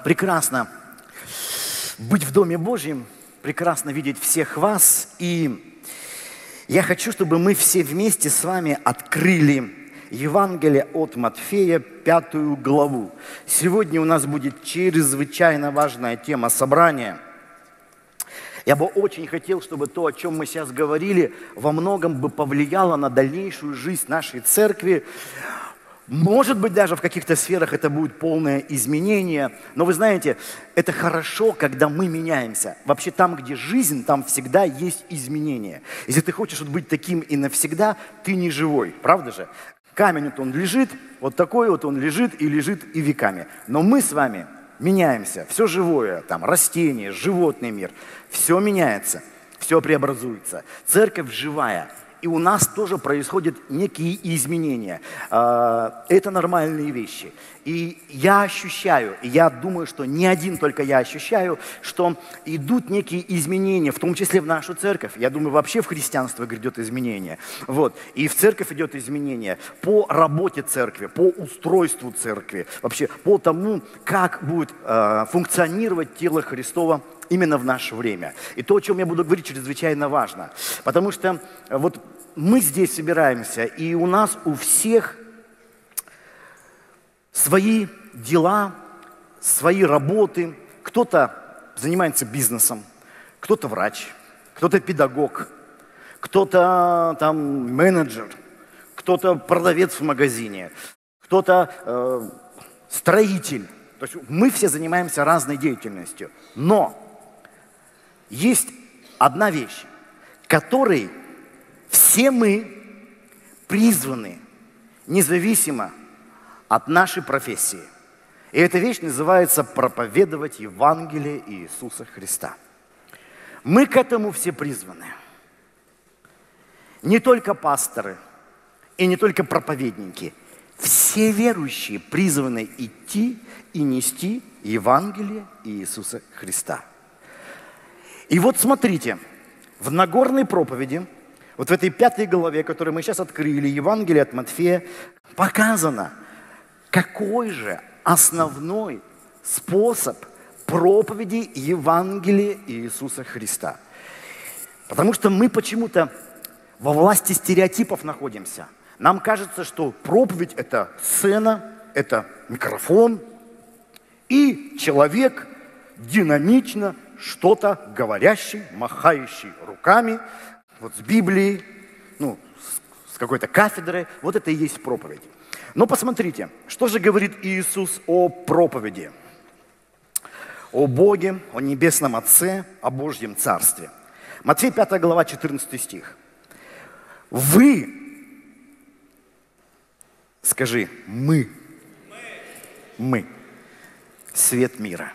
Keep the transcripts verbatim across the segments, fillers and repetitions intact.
Прекрасно быть в Доме Божьем, прекрасно видеть всех вас. И я хочу, чтобы мы все вместе с вами открыли Евангелие от Матфея, пятую главу. Сегодня у нас будет чрезвычайно важная тема собрания. Я бы очень хотел, чтобы то, о чем мы сейчас говорили, во многом бы повлияло на дальнейшую жизнь нашей церкви. Может быть, даже в каких-то сферах это будет полное изменение. Но вы знаете, это хорошо, когда мы меняемся. Вообще там, где жизнь, там всегда есть изменения. Если ты хочешь вот быть таким и навсегда, ты не живой, правда же? Камень вот он лежит, вот такой вот он лежит и лежит и веками. Но мы с вами меняемся. Все живое, там растения, животный мир, все меняется, все преобразуется. Церковь живая. И у нас тоже происходят некие изменения. Это нормальные вещи. И я ощущаю, и я думаю, что не один только я ощущаю, что идут некие изменения, в том числе в нашу церковь. Я думаю, вообще в христианство грядет изменение. Вот. И в церковь идет изменение по работе церкви, по устройству церкви, вообще по тому, как будет функционировать тело Христово именно в наше время. И то, о чем я буду говорить, чрезвычайно важно. Потому что вот мы здесь собираемся, и у нас у всех свои дела, свои работы. Кто-то занимается бизнесом, кто-то врач, кто-то педагог, кто-то там менеджер, кто-то продавец в магазине, кто-то э, строитель. То есть мы все занимаемся разной деятельностью. Но есть одна вещь, которой все мы призваны, независимо от нашей профессии. И эта вещь называется проповедовать Евангелие Иисуса Христа. Мы к этому все призваны. Не только пасторы и не только проповедники. Все верующие призваны идти и нести Евангелие Иисуса Христа. И вот смотрите, в Нагорной проповеди, вот в этой пятой главе, которую мы сейчас открыли, Евангелие от Матфея, показано, какой же основной способ проповеди Евангелия Иисуса Христа. Потому что мы почему-то во власти стереотипов находимся. Нам кажется, что проповедь – это сцена, это микрофон, и человек динамично что-то говорящий, махающий руками, вот с Библией, ну, с, с какой-то кафедрой. Вот это и есть проповедь. Но посмотрите, что же говорит Иисус о проповеди, о Боге, о Небесном Отце, о Божьем Царстве. Матфея пятая глава, четырнадцатый стих. Вы, скажи, мы, мы, свет мира.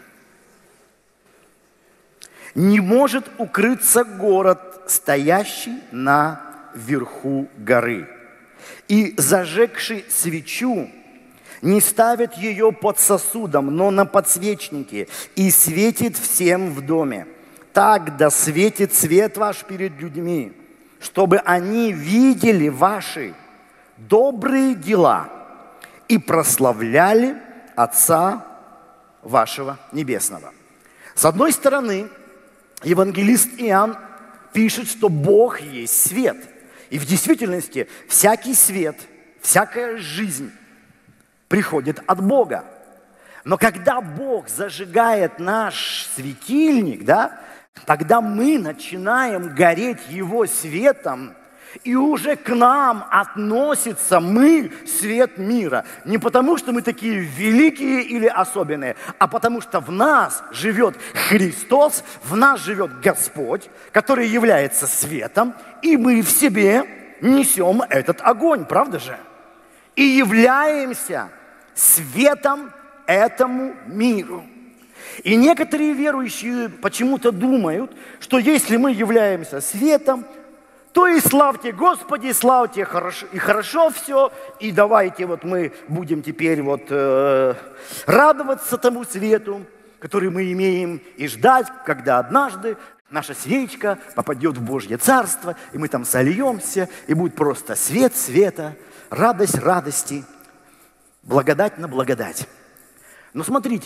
Не может укрыться город, стоящий на верху горы. И, зажегший свечу, не ставит ее под сосудом, но на подсвечнике, и светит всем в доме. Так да светит свет ваш перед людьми, чтобы они видели ваши добрые дела и прославляли Отца вашего Небесного. С одной стороны, евангелист Иоанн пишет, что Бог есть свет. И в действительности всякий свет, всякая жизнь приходит от Бога. Но когда Бог зажигает наш светильник, да, тогда мы начинаем гореть Его светом, и уже к нам относится мы, свет мира. Не потому, что мы такие великие или особенные, а потому что в нас живет Христос, в нас живет Господь, который является светом, и мы в себе несем этот огонь, правда же? И являемся светом этому миру. И некоторые верующие почему-то думают, что если мы являемся светом, то и славьте Господи, славьте, хорошо, и хорошо все, и давайте вот мы будем теперь вот э, радоваться тому свету, который мы имеем, и ждать, когда однажды наша свечка попадет в Божье Царство, и мы там сольемся, и будет просто свет света, радость радости, благодать на благодать. Но смотрите,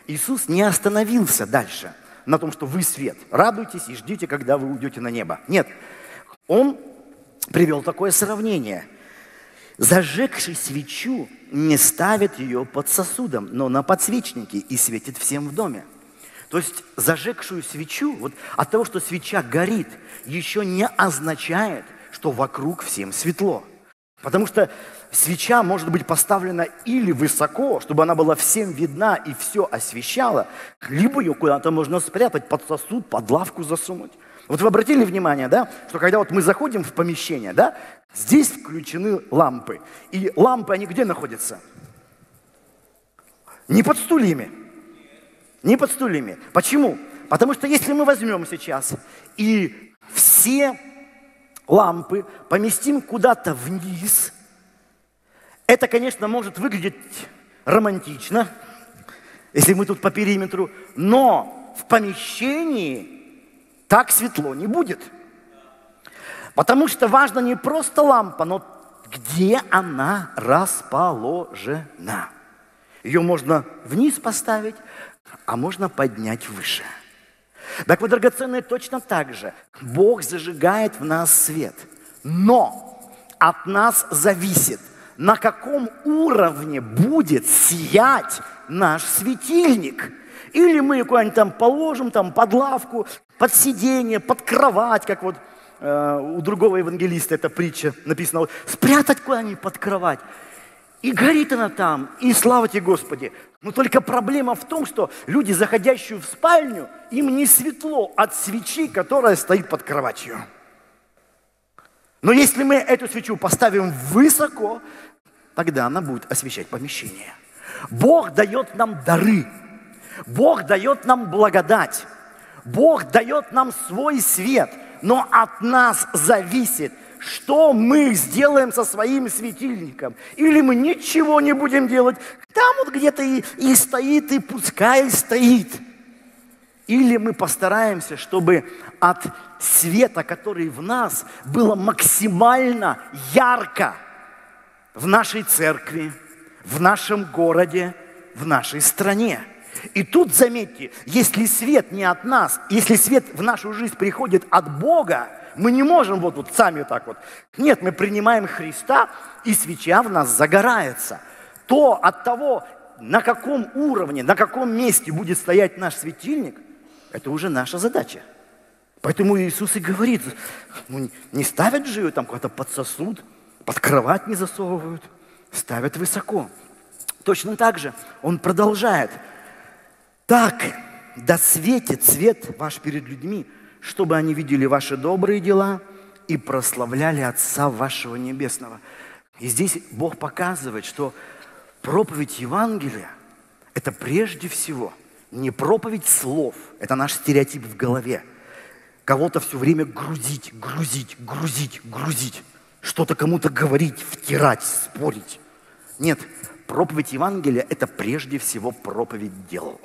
Иисус не остановился дальше на том, что вы свет. Радуйтесь и ждите, когда вы уйдете на небо. Нет, Он привел такое сравнение. Зажегший свечу не ставит ее под сосудом, но на подсвечнике и светит всем в доме. То есть зажегшую свечу, вот от того, что свеча горит, еще не означает, что вокруг всем светло. Потому что свеча может быть поставлена или высоко, чтобы она была всем видна и все освещала, либо ее куда-то можно спрятать, под сосуд, под лавку засунуть. Вот вы обратили внимание, да, что когда вот мы заходим в помещение, да, здесь включены лампы. И лампы, они где находятся? Не под стульями. Не под стульями. Почему? Потому что если мы возьмем сейчас и все лампы поместим куда-то вниз, это, конечно, может выглядеть романтично, если мы тут по периметру, но в помещении так светло не будет. Потому что важно не просто лампа, но где она расположена. Ее можно вниз поставить, а можно поднять выше. Так вот, драгоценные, точно так же. Бог зажигает в нас свет. Но от нас зависит, на каком уровне будет сиять наш светильник. Или мы его куда-нибудь там положим, там, под лавку, под сиденье, под кровать, как вот э, у другого евангелиста эта притча написана. Вот, спрятать куда-нибудь под кровать. И горит она там, и слава тебе, Господи. Но только проблема в том, что люди, заходящие в спальню, им не светло от свечи, которая стоит под кроватью. Но если мы эту свечу поставим высоко, тогда она будет освещать помещение. Бог дает нам дары. Бог дает нам благодать. Бог дает нам свой свет. Но от нас зависит, что мы сделаем со своим светильником. Или мы ничего не будем делать. Там вот где-то и, и стоит, и пускай стоит. Или мы постараемся, чтобы от света, который в нас, было максимально ярко в нашей церкви, в нашем городе, в нашей стране. И тут, заметьте, если свет не от нас, если свет в нашу жизнь приходит от Бога, мы не можем вот, вот сами так вот. Нет, мы принимаем Христа, и свеча в нас загорается. То от того, на каком уровне, на каком месте будет стоять наш светильник, это уже наша задача. Поэтому Иисус и говорит, ну, не ставят же ее там куда-то под сосуд, под кровать не засовывают, ставят высоко. Точно так же Он продолжает. Так, да светит свет ваш перед людьми, чтобы они видели ваши добрые дела и прославляли Отца вашего Небесного. И здесь Бог показывает, что проповедь Евангелия – это прежде всего не проповедь слов, это наш стереотип в голове. Кого-то все время грузить, грузить, грузить, грузить, что-то кому-то говорить, втирать, спорить. Нет, проповедь Евангелия – это прежде всего проповедь дел.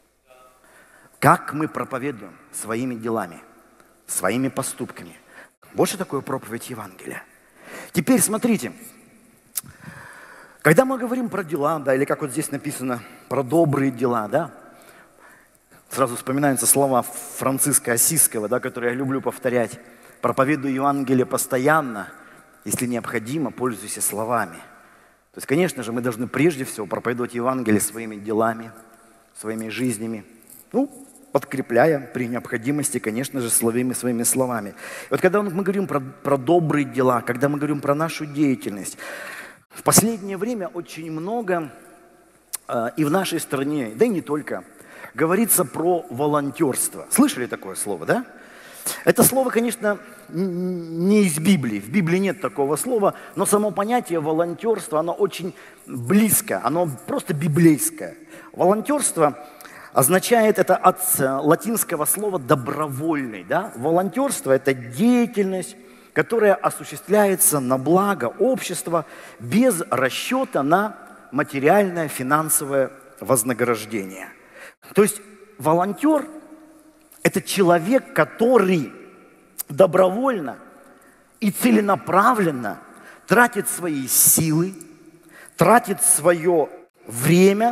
Как мы проповедуем своими делами, своими поступками. Вот что такое проповедь Евангелия. Теперь смотрите, когда мы говорим про дела, да, или как вот здесь написано, про добрые дела, да, сразу вспоминаются слова Франциска Ассизского, да, которые я люблю повторять. Проповедуй Евангелие постоянно, если необходимо, пользуйся словами. То есть, конечно же, мы должны прежде всего проповедовать Евангелие своими делами, своими жизнями, ну, подкрепляя при необходимости, конечно же, словами, своими словами. И вот когда мы говорим про, про добрые дела, когда мы говорим про нашу деятельность, в последнее время очень много э, и в нашей стране, да и не только, говорится про волонтерство. Слышали такое слово, да? Это слово, конечно, не из Библии. В Библии нет такого слова, но само понятие волонтерства, оно очень близко, оно просто библейское. Волонтерство означает это от латинского слова «добровольный». Да? Волонтерство – это деятельность, которая осуществляется на благо общества без расчета на материальное финансовое вознаграждение. То есть волонтер – это человек, который добровольно и целенаправленно тратит свои силы, тратит свое время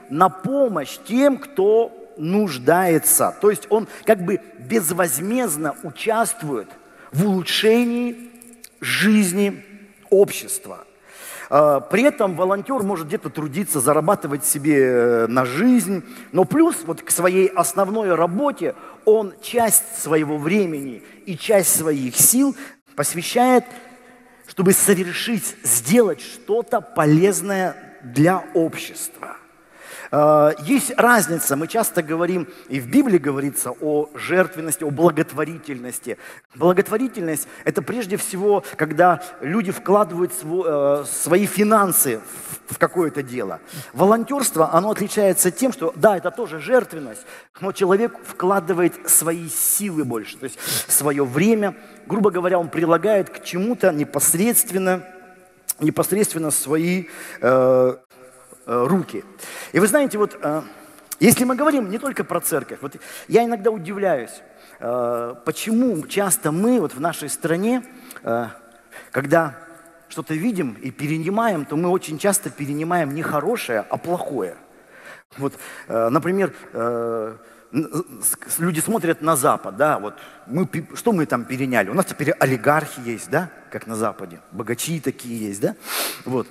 на помощь тем, кто нуждается. То есть он как бы безвозмездно участвует в улучшении жизни общества. При этом волонтер может где-то трудиться, зарабатывать себе на жизнь, но плюс вот к своей основной работе он часть своего времени и часть своих сил посвящает, чтобы совершить, сделать что-то полезное для общества. Есть разница, мы часто говорим, и в Библии говорится о жертвенности, о благотворительности. Благотворительность – это прежде всего, когда люди вкладывают свои финансы в какое-то дело. Волонтерство, оно отличается тем, что, да, это тоже жертвенность, но человек вкладывает свои силы больше, то есть свое время. Грубо говоря, он прилагает к чему-то непосредственно, непосредственно свои э, руки. И вы знаете, вот э, если мы говорим не только про церковь, вот я иногда удивляюсь, э, почему часто мы вот в нашей стране, э, когда что-то видим и перенимаем, то мы очень часто перенимаем не хорошее, а плохое. Вот, э, например, э, люди смотрят на Запад, да, вот мы, что мы там переняли? У нас теперь олигархи есть, да, как на Западе, богачи такие есть, да, вот.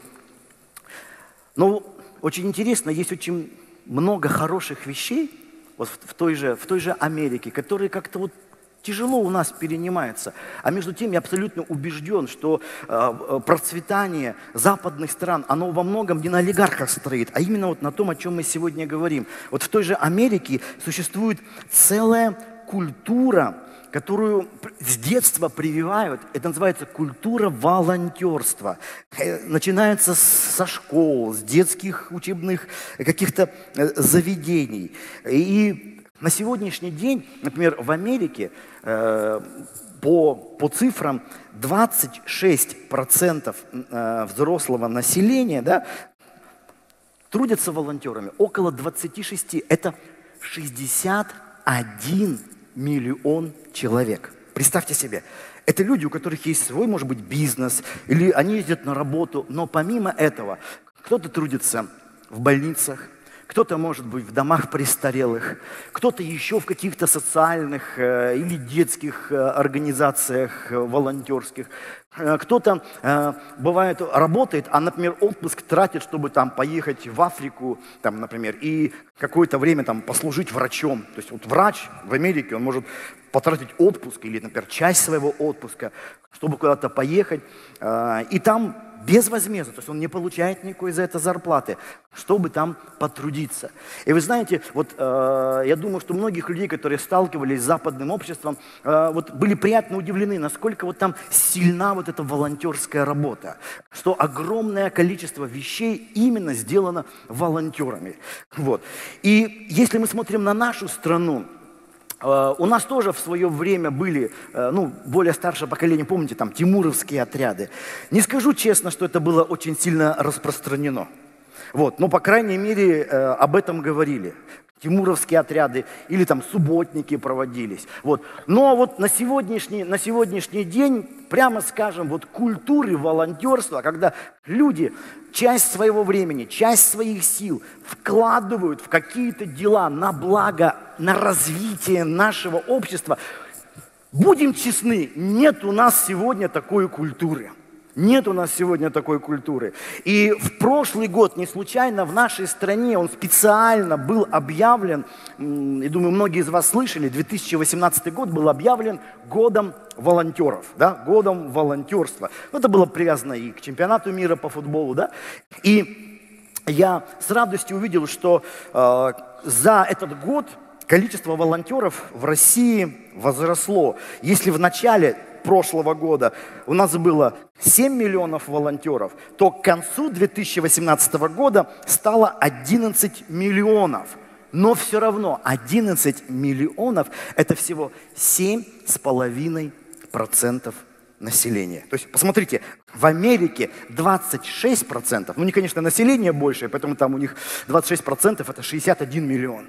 Но очень интересно, есть очень много хороших вещей вот в, в, той же, в той же Америке, которые как-то вот тяжело у нас перенимаются. А между тем я абсолютно убежден, что э, процветание западных стран, оно во многом не на олигархах стоит, а именно вот на том, о чем мы сегодня говорим. Вот в той же Америке существует целая культура, которую с детства прививают, это называется культура волонтерства. Начинается со школ, с детских учебных каких-то заведений. И на сегодняшний день, например, в Америке э, по, по цифрам двадцать шесть процентов взрослого населения, да, трудятся волонтерами. Около двадцать шесть процентов. Это шестьдесят один миллион человек. Представьте себе, это люди, у которых есть свой, может быть, бизнес, или они ездят на работу, но помимо этого кто-то трудится в больницах, кто-то, может быть, в домах престарелых, кто-то еще в каких-то социальных э, или детских э, организациях э, волонтерских, э, кто-то, э, бывает, работает, а, например, отпуск тратит, чтобы там поехать в Африку, там, например, и какое-то время там послужить врачом. То есть вот врач в Америке, он может потратить отпуск или, например, часть своего отпуска, чтобы куда-то поехать, э, и там безвозмездно, то есть он не получает никакой за это зарплаты, чтобы там потрудиться. И вы знаете, вот э, я думаю, что многих людей, которые сталкивались с западным обществом, э, вот были приятно удивлены, насколько вот там сильна вот эта волонтерская работа, что огромное количество вещей именно сделано волонтерами. Вот. И если мы смотрим на нашу страну, у нас тоже в свое время были, ну, более старшее поколение, помните, там, тимуровские отряды. Не скажу честно, что это было очень сильно распространено. Вот, но, по крайней мере, об этом говорили. Тимуровские отряды или там субботники проводились. Вот. Но вот на сегодняшний, на сегодняшний день, прямо скажем, вот культуры волонтерства, когда люди часть своего времени, часть своих сил вкладывают в какие-то дела на благо, на развитие нашего общества, будем честны, нет у нас сегодня такой культуры. Нет у нас сегодня такой культуры. И в прошлый год, не случайно, в нашей стране он специально был объявлен, я думаю, многие из вас слышали, две тысячи восемнадцатый год был объявлен годом волонтеров, да, годом волонтерства. Это было привязано и к чемпионату мира по футболу, да. И я с радостью увидел, что э, за этот год количество волонтеров в России возросло. Если в начале прошлого года у нас было семь миллионов волонтеров, то к концу две тысячи восемнадцатого года стало одиннадцать миллионов. Но все равно одиннадцать миллионов – это всего семь с половиной процентов населения. То есть, посмотрите, в Америке двадцать шесть процентов, ну, не, конечно, население больше, поэтому там у них двадцать шесть процентов – это шестьдесят один миллион.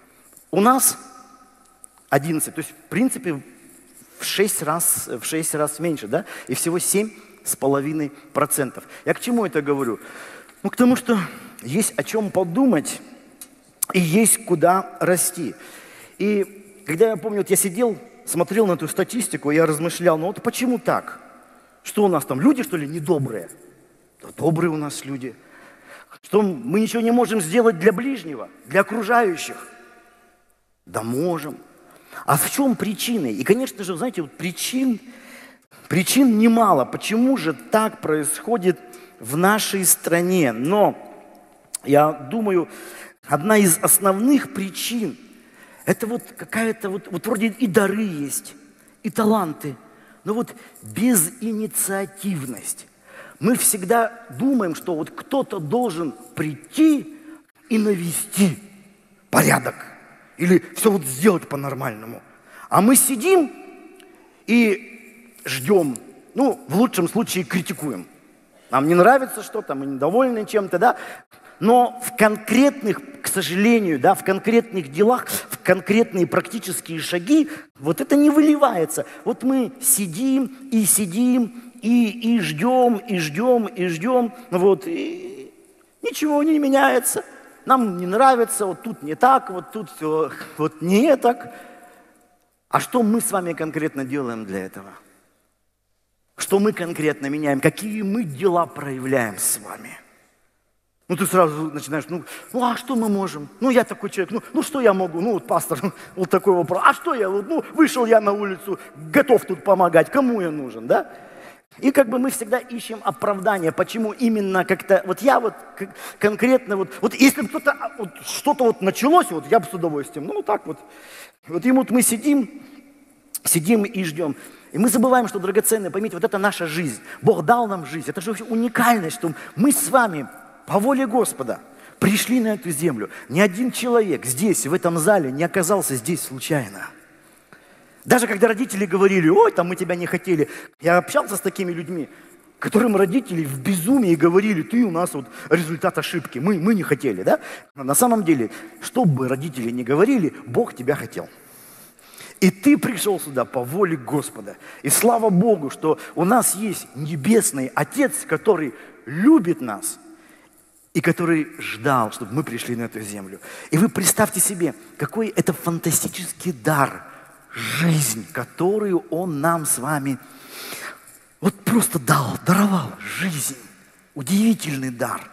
У нас одиннадцать, то есть, в принципе, в шесть раз, в шесть раз меньше, да? И всего семь с половиной процентов. Я к чему это говорю? Ну, к тому, что есть о чем подумать и есть куда расти. И когда я помню, вот я сидел, смотрел на эту статистику, я размышлял, ну вот почему так? Что у нас там, люди, что ли, недобрые? Да добрые у нас люди. Что мы ничего не можем сделать для ближнего, для окружающих? Да можем. А в чем причины? И, конечно же, знаете, вот причин, причин немало. Почему же так происходит в нашей стране? Но я думаю, одна из основных причин – это вот какая-то, вот, вот вроде и дары есть, и таланты, но вот безинициативность. Мы всегда думаем, что вот кто-то должен прийти и навести порядок. Или все вот сделать по-нормальному. А мы сидим и ждем, ну, в лучшем случае критикуем. Нам не нравится что-то, мы недовольны чем-то, да. Но в конкретных, к сожалению, да, в конкретных делах, в конкретные практические шаги, вот это не выливается. Вот мы сидим и сидим, и, и ждем, и ждем, и ждем, вот, и ничего не меняется. Нам не нравится, вот тут не так, вот тут все, вот не так. А что мы с вами конкретно делаем для этого? Что мы конкретно меняем? Какие мы дела проявляем с вами? Ну, ты сразу начинаешь, ну, ну а что мы можем? Ну, я такой человек, ну, ну что я могу? Ну, вот пастор, вот такой вопрос. А что я, вот, ну, вышел я на улицу, готов тут помогать, кому я нужен, да? И как бы мы всегда ищем оправдание, почему именно как-то, вот я вот конкретно, вот, вот если бы кто-то, вот, что-то вот началось, вот я бы с удовольствием, ну так вот, вот и вот мы сидим, сидим и ждем. И мы забываем, что драгоценное, поймите, вот это наша жизнь. Бог дал нам жизнь, это же вообще уникальность, что мы с вами по воле Господа пришли на эту землю. Ни один человек здесь, в этом зале, не оказался здесь случайно. Даже когда родители говорили, ой, там мы тебя не хотели. Я общался с такими людьми, которым родители в безумии говорили, ты у нас вот результат ошибки, мы, мы не хотели, да? Но на самом деле, что бы родители ни говорили, Бог тебя хотел. И ты пришел сюда по воле Господа. И слава Богу, что у нас есть небесный Отец, который любит нас и который ждал, чтобы мы пришли на эту землю. И вы представьте себе, какой это фантастический дар – жизнь, которую Он нам с вами вот просто дал, даровал. Жизнь. Удивительный дар.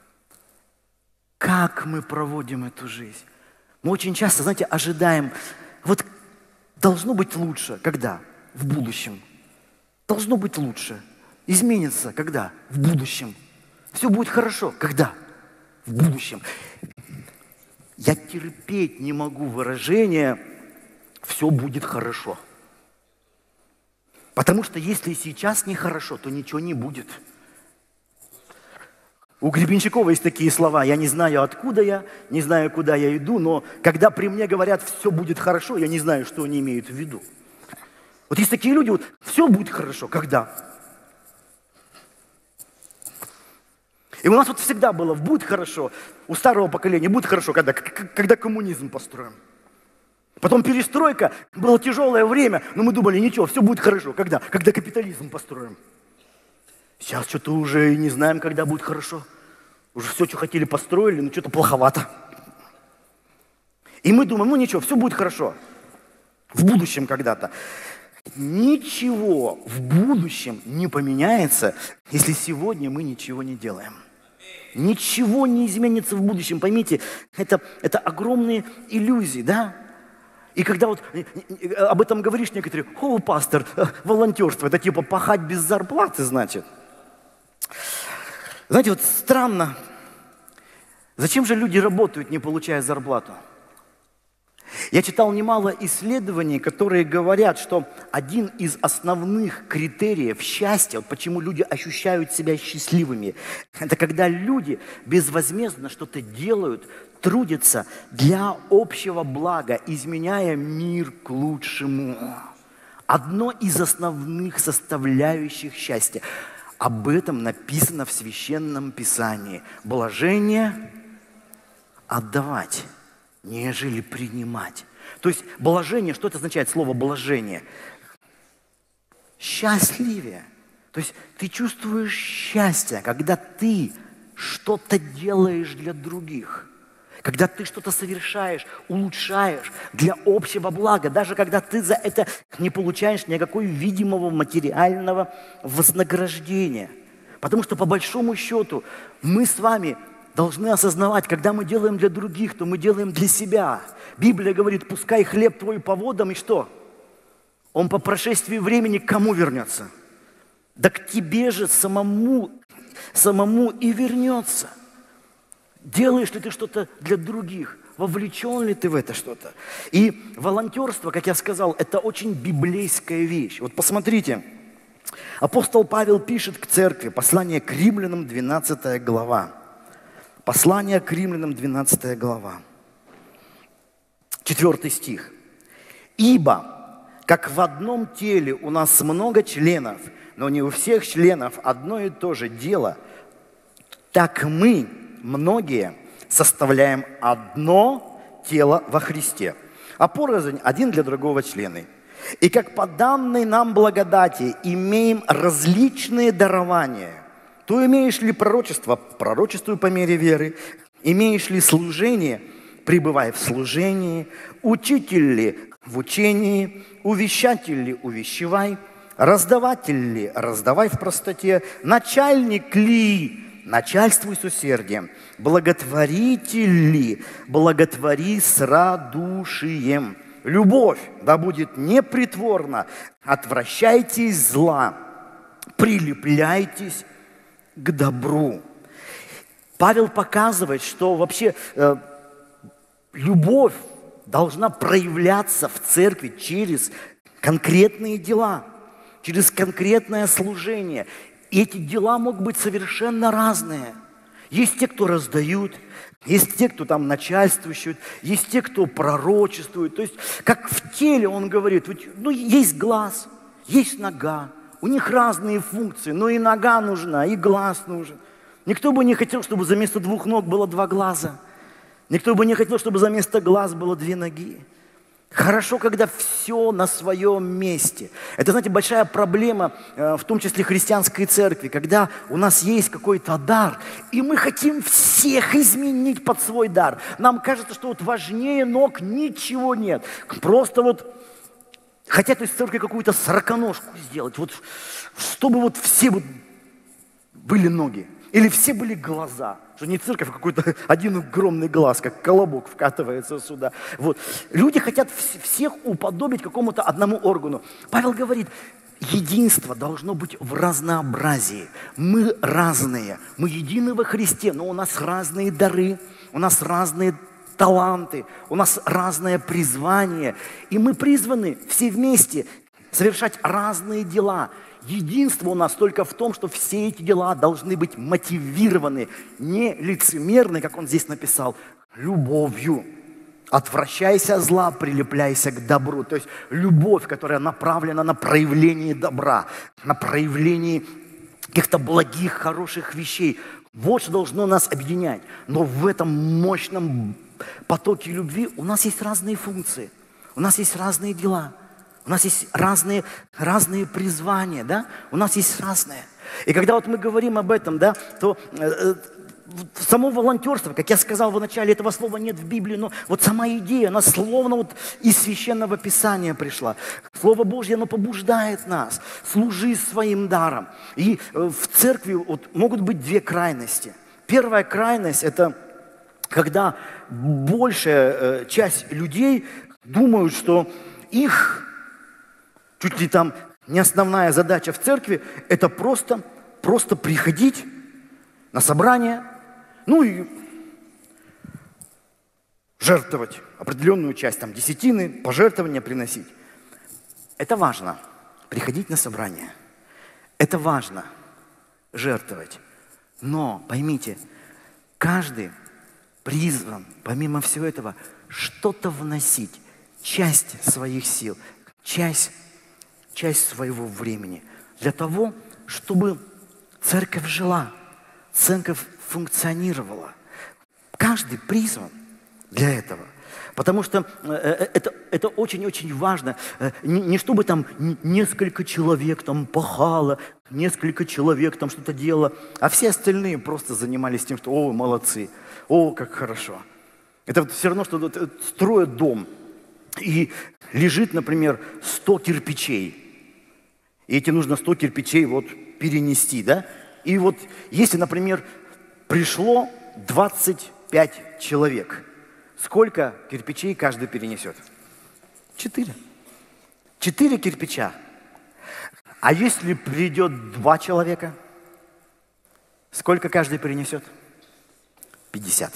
Как мы проводим эту жизнь? Мы очень часто, знаете, ожидаем, вот должно быть лучше. Когда? В будущем. Должно быть лучше. Изменится. Когда? В будущем. Все будет хорошо. Когда? В будущем. Я терпеть не могу выражение «все будет хорошо». Потому что если сейчас нехорошо, то ничего не будет. У Гребенщикова есть такие слова: «Я не знаю, откуда я, не знаю, куда я иду, но когда при мне говорят, все будет хорошо, я не знаю, что они имеют в виду». Вот есть такие люди, вот все будет хорошо. Когда? И у нас вот всегда было, будет хорошо, у старого поколения будет хорошо, когда, когда коммунизм построен. Потом перестройка, было тяжелое время, но мы думали, ничего, все будет хорошо. Когда? Когда капитализм построим. Сейчас что-то уже не знаем, когда будет хорошо. Уже все, что хотели, построили, но что-то плоховато. И мы думаем, ну ничего, все будет хорошо. В будущем когда-то. Ничего в будущем не поменяется, если сегодня мы ничего не делаем. Ничего не изменится в будущем. Поймите, это, это огромные иллюзии, да? И когда вот об этом говоришь, некоторые, о, пастор, волонтерство, это типа пахать без зарплаты, значит. Знаете, вот странно, зачем же люди работают, не получая зарплату? Я читал немало исследований, которые говорят, что один из основных критериев счастья, вот почему люди ощущают себя счастливыми, это когда люди безвозмездно что-то делают, трудятся для общего блага, изменяя мир к лучшему. Одно из основных составляющих счастья. Об этом написано в Священном Писании. Блажение отдавать, нежели принимать. То есть блажение, что это означает слово блажение? Счастливее. То есть ты чувствуешь счастье, когда ты что-то делаешь для других. Когда ты что-то совершаешь, улучшаешь для общего блага, даже когда ты за это не получаешь никакого видимого материального вознаграждения. Потому что по большому счету мы с вами должны осознавать, когда мы делаем для других, то мы делаем для себя. Библия говорит, пускай хлеб твой по водам, и что? Он по прошествии времени к кому вернется? Да к тебе же самому, самому и вернется. Делаешь ли ты что-то для других? Вовлечен ли ты в это что-то? И волонтерство, как я сказал, это очень библейская вещь. Вот посмотрите, апостол Павел пишет к церкви, послание к Римлянам, двенадцатая глава. Послание к Римлянам, двенадцатая глава. четвёртый стих. «Ибо, как в одном теле у нас много членов, но не у всех членов одно и то же дело, так мы, многие, составляем одно тело во Христе, а порознь один для другого члены. И как по данной нам благодати имеем различные дарования, то имеешь ли пророчество, пророчествуй по мере веры, имеешь ли служение, пребывай в служении, учитель ли в учении, увещатель ли увещевай, раздаватель ли раздавай в простоте, начальник ли начальствуй с усердием, благотворитель ли благотвори с радушием. Любовь да будет непритворна, отвращайтесь зла, прилепляйтесь к добру». Павел показывает, что вообще э, любовь должна проявляться в церкви через конкретные дела, через конкретное служение. И эти дела могут быть совершенно разные. Есть те, кто раздают, есть те, кто там начальствуют, есть те, кто пророчествует. То есть, как в теле он говорит, ну, есть глаз, есть нога, у них разные функции, но и нога нужна, и глаз нужен. Никто бы не хотел, чтобы за место двух ног было два глаза. Никто бы не хотел, чтобы за место глаз было две ноги. Хорошо, когда все на своем месте. Это, знаете, большая проблема, в том числе христианской церкви, когда у нас есть какой-то дар, и мы хотим всех изменить под свой дар. Нам кажется, что вот важнее ног ничего нет. Просто вот хотят из церкви какую-то сороконожку сделать, вот, чтобы вот все вот были ноги. Или все были глаза, что не церковь, а какой-то один огромный глаз, как колобок вкатывается сюда. Вот. Люди хотят всех уподобить какому-то одному органу. Павел говорит, единство должно быть в разнообразии. Мы разные, мы едины во Христе, но у нас разные дары, у нас разные таланты, у нас разное призвание. И мы призваны все вместе совершать разные дела. Единство у нас только в том, что все эти дела должны быть мотивированы, не лицемерны, как он здесь написал, любовью. Отвращайся зла, прилепляйся к добру. То есть любовь, которая направлена на проявление добра, на проявление каких-то благих, хороших вещей. Вот что должно нас объединять. Но в этом мощном потоке любви у нас есть разные функции, у нас есть разные дела. У нас есть разные, разные призвания, да? У нас есть разные. И когда вот мы говорим об этом, да, то э, само волонтерство, как я сказал в начале, этого слова нет в Библии, но вот сама идея, она словно вот из Священного Писания пришла. Слово Божье, оно побуждает нас. Служи своим даром. И э, в церкви вот, могут быть две крайности. Первая крайность – это когда большая э, часть людей думают, что их чуть ли там не основная задача в церкви – это просто, просто приходить на собрание, ну и жертвовать определенную часть, там, десятины, пожертвования приносить. Это важно, приходить на собрание. Это важно, жертвовать. Но, поймите, каждый призван, помимо всего этого, что-то вносить, часть своих сил, часть часть своего времени для того, чтобы церковь жила, церковь функционировала. Каждый призван для этого. Потому что это, это очень-очень важно. Не, не чтобы там несколько человек там пахало, несколько человек там что-то делало, а все остальные просто занимались тем, что «О, молодцы! О, как хорошо!» Это вот все равно, что вот строят дом, и лежит, например, сто кирпичей. И эти нужно сто кирпичей вот перенести, да? И вот если, например, пришло двадцать пять человек, сколько кирпичей каждый перенесет? Четыре. Четыре кирпича. А если придет два человека, сколько каждый перенесет? Пятьдесят.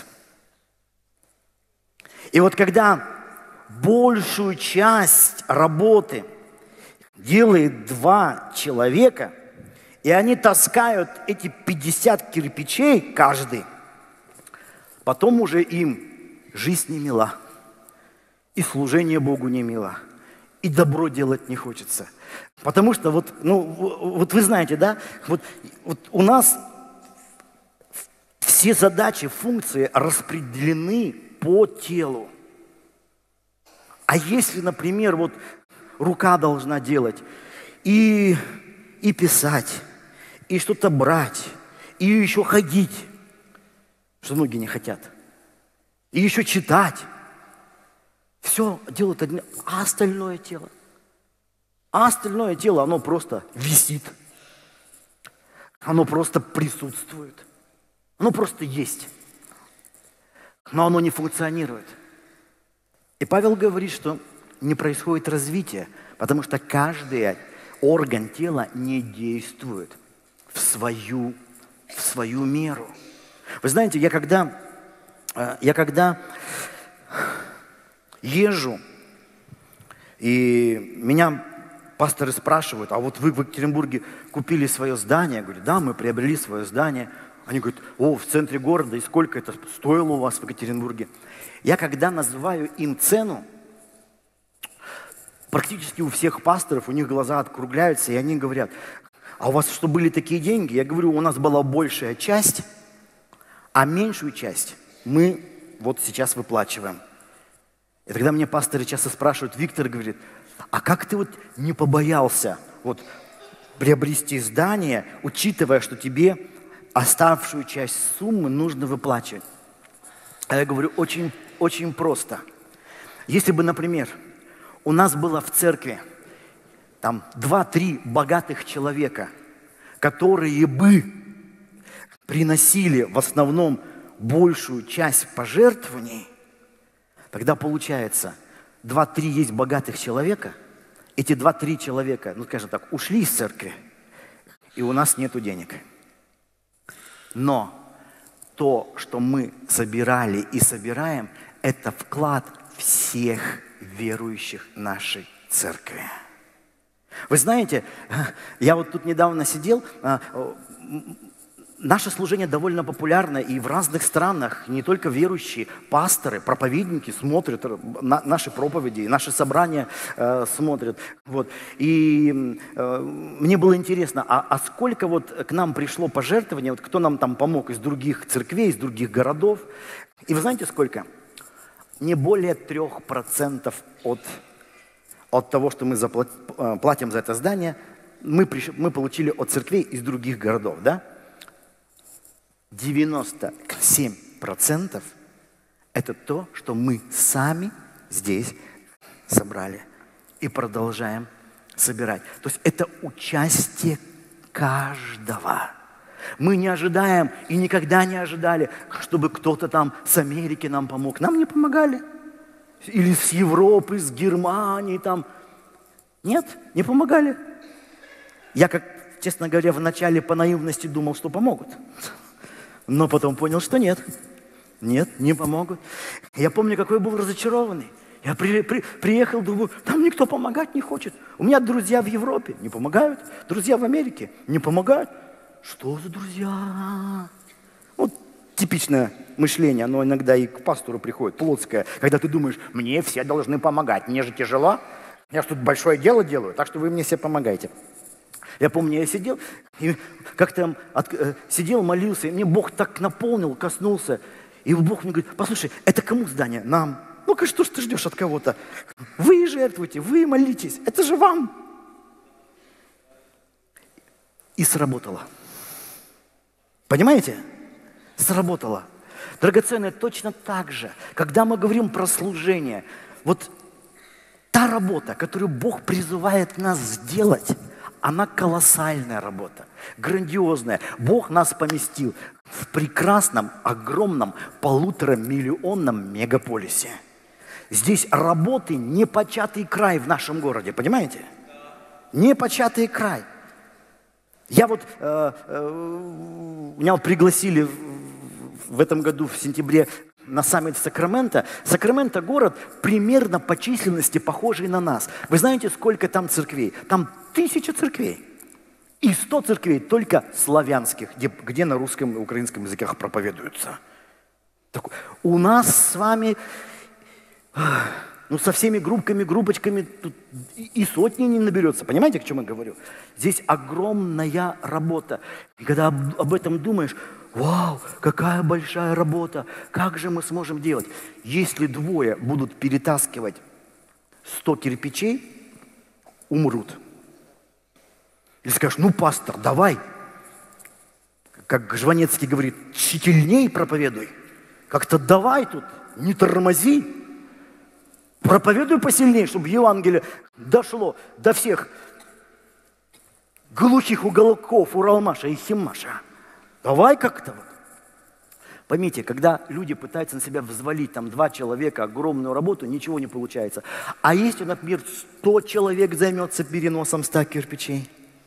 И вот когда большую часть работы делает два человека, и они таскают эти пятьдесят кирпичей каждый, потом уже им жизнь не мила, и служение Богу не мило, и добро делать не хочется. Потому что вот, ну, вот вы знаете, да, вот, вот у нас все задачи, функции распределены по телу. А если, например, вот рука должна делать и, и писать, и что-то брать, и еще ходить, что многие не хотят, и еще читать, все делают одни, а остальное тело? А остальное тело, оно просто висит, оно просто присутствует, оно просто есть, но оно не функционирует. И Павел говорит, что не происходит развития, потому что каждый орган тела не действует в свою, в свою меру. Вы знаете, я когда, я когда езжу, и меня пасторы спрашивают, а вот вы в Екатеринбурге купили свое здание? Я говорю, да, мы приобрели свое здание. Они говорят, о, в центре города, и сколько это стоило у вас в Екатеринбурге? Я когда называю им цену, практически у всех пасторов, у них глаза округляются, и они говорят, а у вас что, были такие деньги? Я говорю, у нас была большая часть, а меньшую часть мы вот сейчас выплачиваем. И тогда мне пасторы часто спрашивают, Виктор говорит, а как ты вот не побоялся вот приобрести здание, учитывая, что тебе оставшую часть суммы нужно выплачивать? А я говорю, очень, очень просто. Если бы, например, у нас было в церкви там два-три богатых человека, которые бы приносили в основном большую часть пожертвований, тогда получается, два-три есть богатых человека, эти два-три человека, ну скажем так, ушли из церкви, и у нас нету денег. Но то, что мы собирали и собираем, это вклад всех верующих нашей церкви. Вы знаете, я вот тут недавно сидел, наше служение довольно популярно, и в разных странах не только верующие, пасторы, проповедники смотрят на наши проповеди, наши собрания э, смотрят. Вот. И э, мне было интересно, а, а сколько вот к нам пришло пожертвований, вот кто нам там помог из других церквей, из других городов. И вы знаете сколько? Не более трех процентов от, от того, что мы заплат, платим за это здание, мы, приш, мы получили от церквей из других городов, да? девяносто семь процентов это то, что мы сами здесь собрали и продолжаем собирать. То есть это участие каждого. Мы не ожидаем и никогда не ожидали, чтобы кто-то там с Америки нам помог. Нам не помогали. Или с Европы, с Германии там. Нет, не помогали. Я, как, честно говоря, вначале по наивности думал, что помогут. Но потом понял, что нет. Нет, не помогут. Я помню, какой был разочарованный. Я при, при, приехал, думаю, там никто помогать не хочет. У меня друзья в Европе не помогают. Друзья в Америке не помогают. Что за друзья? Вот типичное мышление, оно иногда и к пастору приходит, плотское. Когда ты думаешь, мне все должны помогать, мне же тяжело. Я же тут большое дело делаю, так что вы мне все помогаете. Я помню, я сидел, и как-то от, э, сидел, молился, и мне Бог так наполнил, коснулся. И Бог мне говорит, послушай, это кому здание? Нам. Ну-ка, что ж ты ждешь от кого-то? Вы жертвуйте, вы молитесь, это же вам. И сработало. Понимаете? Сработало. Драгоценные, точно так же, когда мы говорим про служение, вот та работа, которую Бог призывает нас сделать, она колоссальная работа, грандиозная. Бог нас поместил в прекрасном, огромном, полуторамиллионном мегаполисе. Здесь работы непочатый край в нашем городе, понимаете? Непочатый край. Я вот, э, э, меня вот пригласили в, в этом году, в сентябре, на саммит Сакраменто. Сакраменто город примерно по численности похожий на нас. Вы знаете, сколько там церквей? Там тысяча церквей. И сто церквей только славянских, где, где на русском и украинском языках проповедуются. Так, у нас с вами, ну, со всеми группками, группочками тут и, и сотни не наберется. Понимаете, о чем я говорю? Здесь огромная работа. И когда об, об этом думаешь, вау, какая большая работа, как же мы сможем делать? Если двое будут перетаскивать сто кирпичей, умрут. Или скажешь, ну, пастор, давай, как Жванецкий говорит, тщательней проповедуй, как-то давай тут, не тормози, проповедуй посильнее, чтобы Евангелие дошло до всех глухих уголков Уралмаша и Химмаша. Давай как-то вот. Поймите, когда люди пытаются на себя взвалить, там, два человека, огромную работу, ничего не получается. А если, например, сто человек займется переносом ста кирпичей,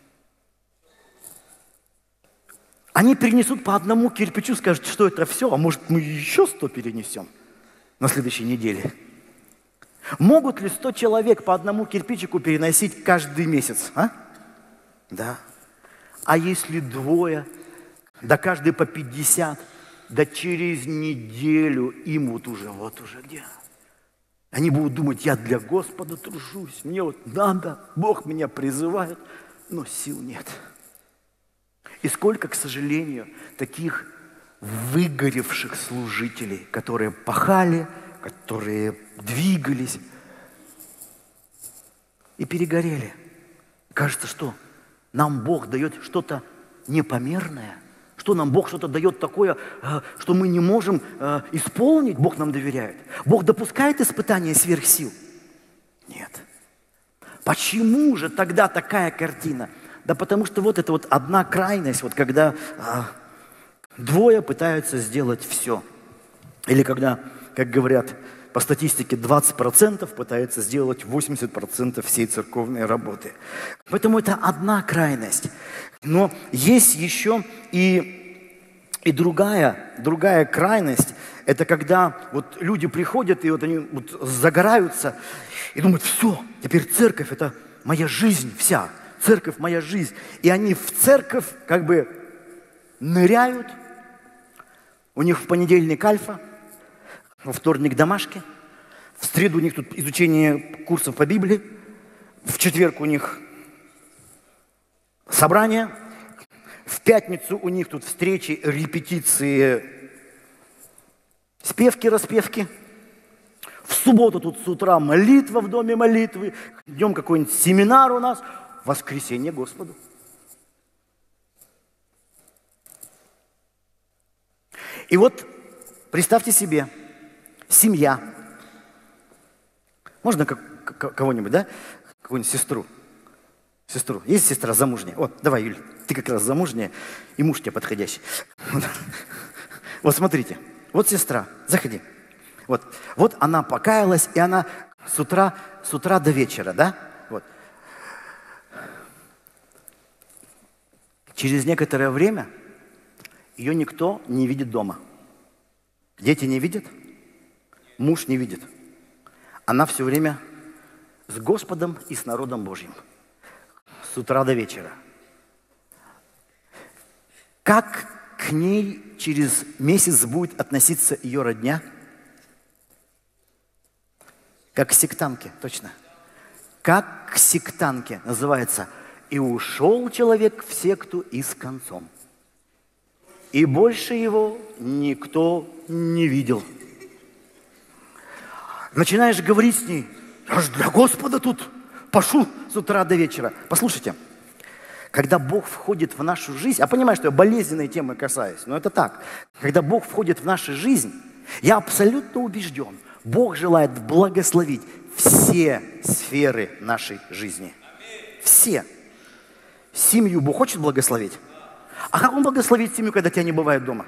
они перенесут по одному кирпичу, скажут, что это все, а может мы еще сто перенесем на следующей неделе. Могут ли сто человек по одному кирпичику переносить каждый месяц? А? Да. А если двое, да каждый по пятьдесят, да через неделю им вот уже, вот уже где? Они будут думать, я для Господа тружусь, мне вот надо, Бог меня призывает, но сил нет. И сколько, к сожалению, таких выгоревших служителей, которые пахали, которые двигались и перегорели. Кажется, что нам Бог дает что-то непомерное, что нам Бог что-то дает такое, что мы не можем исполнить, Бог нам доверяет. Бог допускает испытания сверх сил? Нет. Почему же тогда такая картина? Да потому что вот это вот одна крайность, вот когда а, двое пытаются сделать все. Или когда, как говорят по статистике, двадцать процентов пытаются сделать восемьдесят процентов всей церковной работы. Поэтому это одна крайность. Но есть еще и, и другая, другая крайность. Это когда вот люди приходят и вот они вот загораются и думают, все, теперь церковь – это моя жизнь вся. Церковь – моя жизнь. И они в церковь как бы ныряют. У них в понедельник альфа, во вторник домашки, в среду у них тут изучение курсов по Библии, в четверг у них собрание, в пятницу у них тут встречи, репетиции, спевки-распевки. В субботу тут с утра молитва в доме молитвы, днем какой-нибудь семинар у нас, воскресенье Господу. И вот представьте себе, семья. Можно как, кого-нибудь, да? Какую-нибудь сестру. Сестру. Есть сестра замужняя? Вот, давай, Юль, ты как раз замужняя, и муж тебе подходящий. Вот смотрите, вот сестра, заходи. Вот, вот она покаялась, и она с утра, с утра до вечера, да? Вот. Через некоторое время ее никто не видит дома. Дети не видят, муж не видит. Она все время с Господом и с народом Божьим. С утра до вечера. Как к ней через месяц будет относиться ее родня? Как к сектантке, точно. Как к сектантке называется. И ушел человек в секту и с концом. И больше его никто не видел. Начинаешь говорить с ней, я же для Господа тут пашу с утра до вечера. Послушайте, Когда Бог входит в нашу жизнь, я понимаю, что я болезненной темы касаюсь, но это так. Когда Бог входит в нашу жизнь, я абсолютно убежден, Бог желает благословить все сферы нашей жизни. Все. Семью Бог хочет благословить? А как Он благословит семью, когда тебя не бывает дома?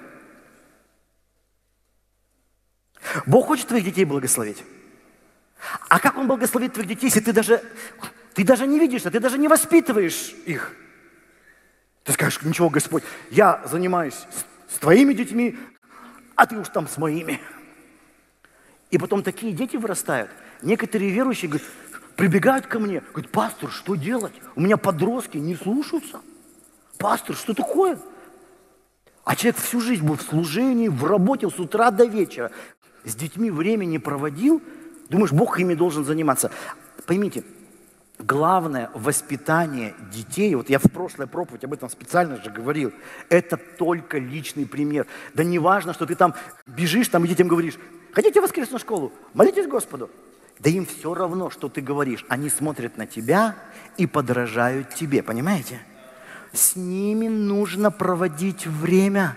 Бог хочет твоих детей благословить. А как Он благословит твоих детей, если ты даже, ты даже не видишь, ты даже не воспитываешь их? Ты скажешь, ничего, Господь, я занимаюсь с, с твоими детьми, а ты уж там с моими. И потом такие дети вырастают. Некоторые верующие говорят, прибегают ко мне, говорят, пастор, что делать? У меня подростки не слушаются. Пастор, что такое? А человек всю жизнь был в служении, в работе с утра до вечера. С детьми времени проводил. Думаешь, Бог ими должен заниматься. Поймите, главное воспитание детей, вот я в прошлой проповеди об этом специально же говорил, это только личный пример. Да не важно, что ты там бежишь, там и детям говоришь, хотите в воскресную школу, молитесь Господу. Да им все равно, что ты говоришь. Они смотрят на тебя и подражают тебе, понимаете? С ними нужно проводить время.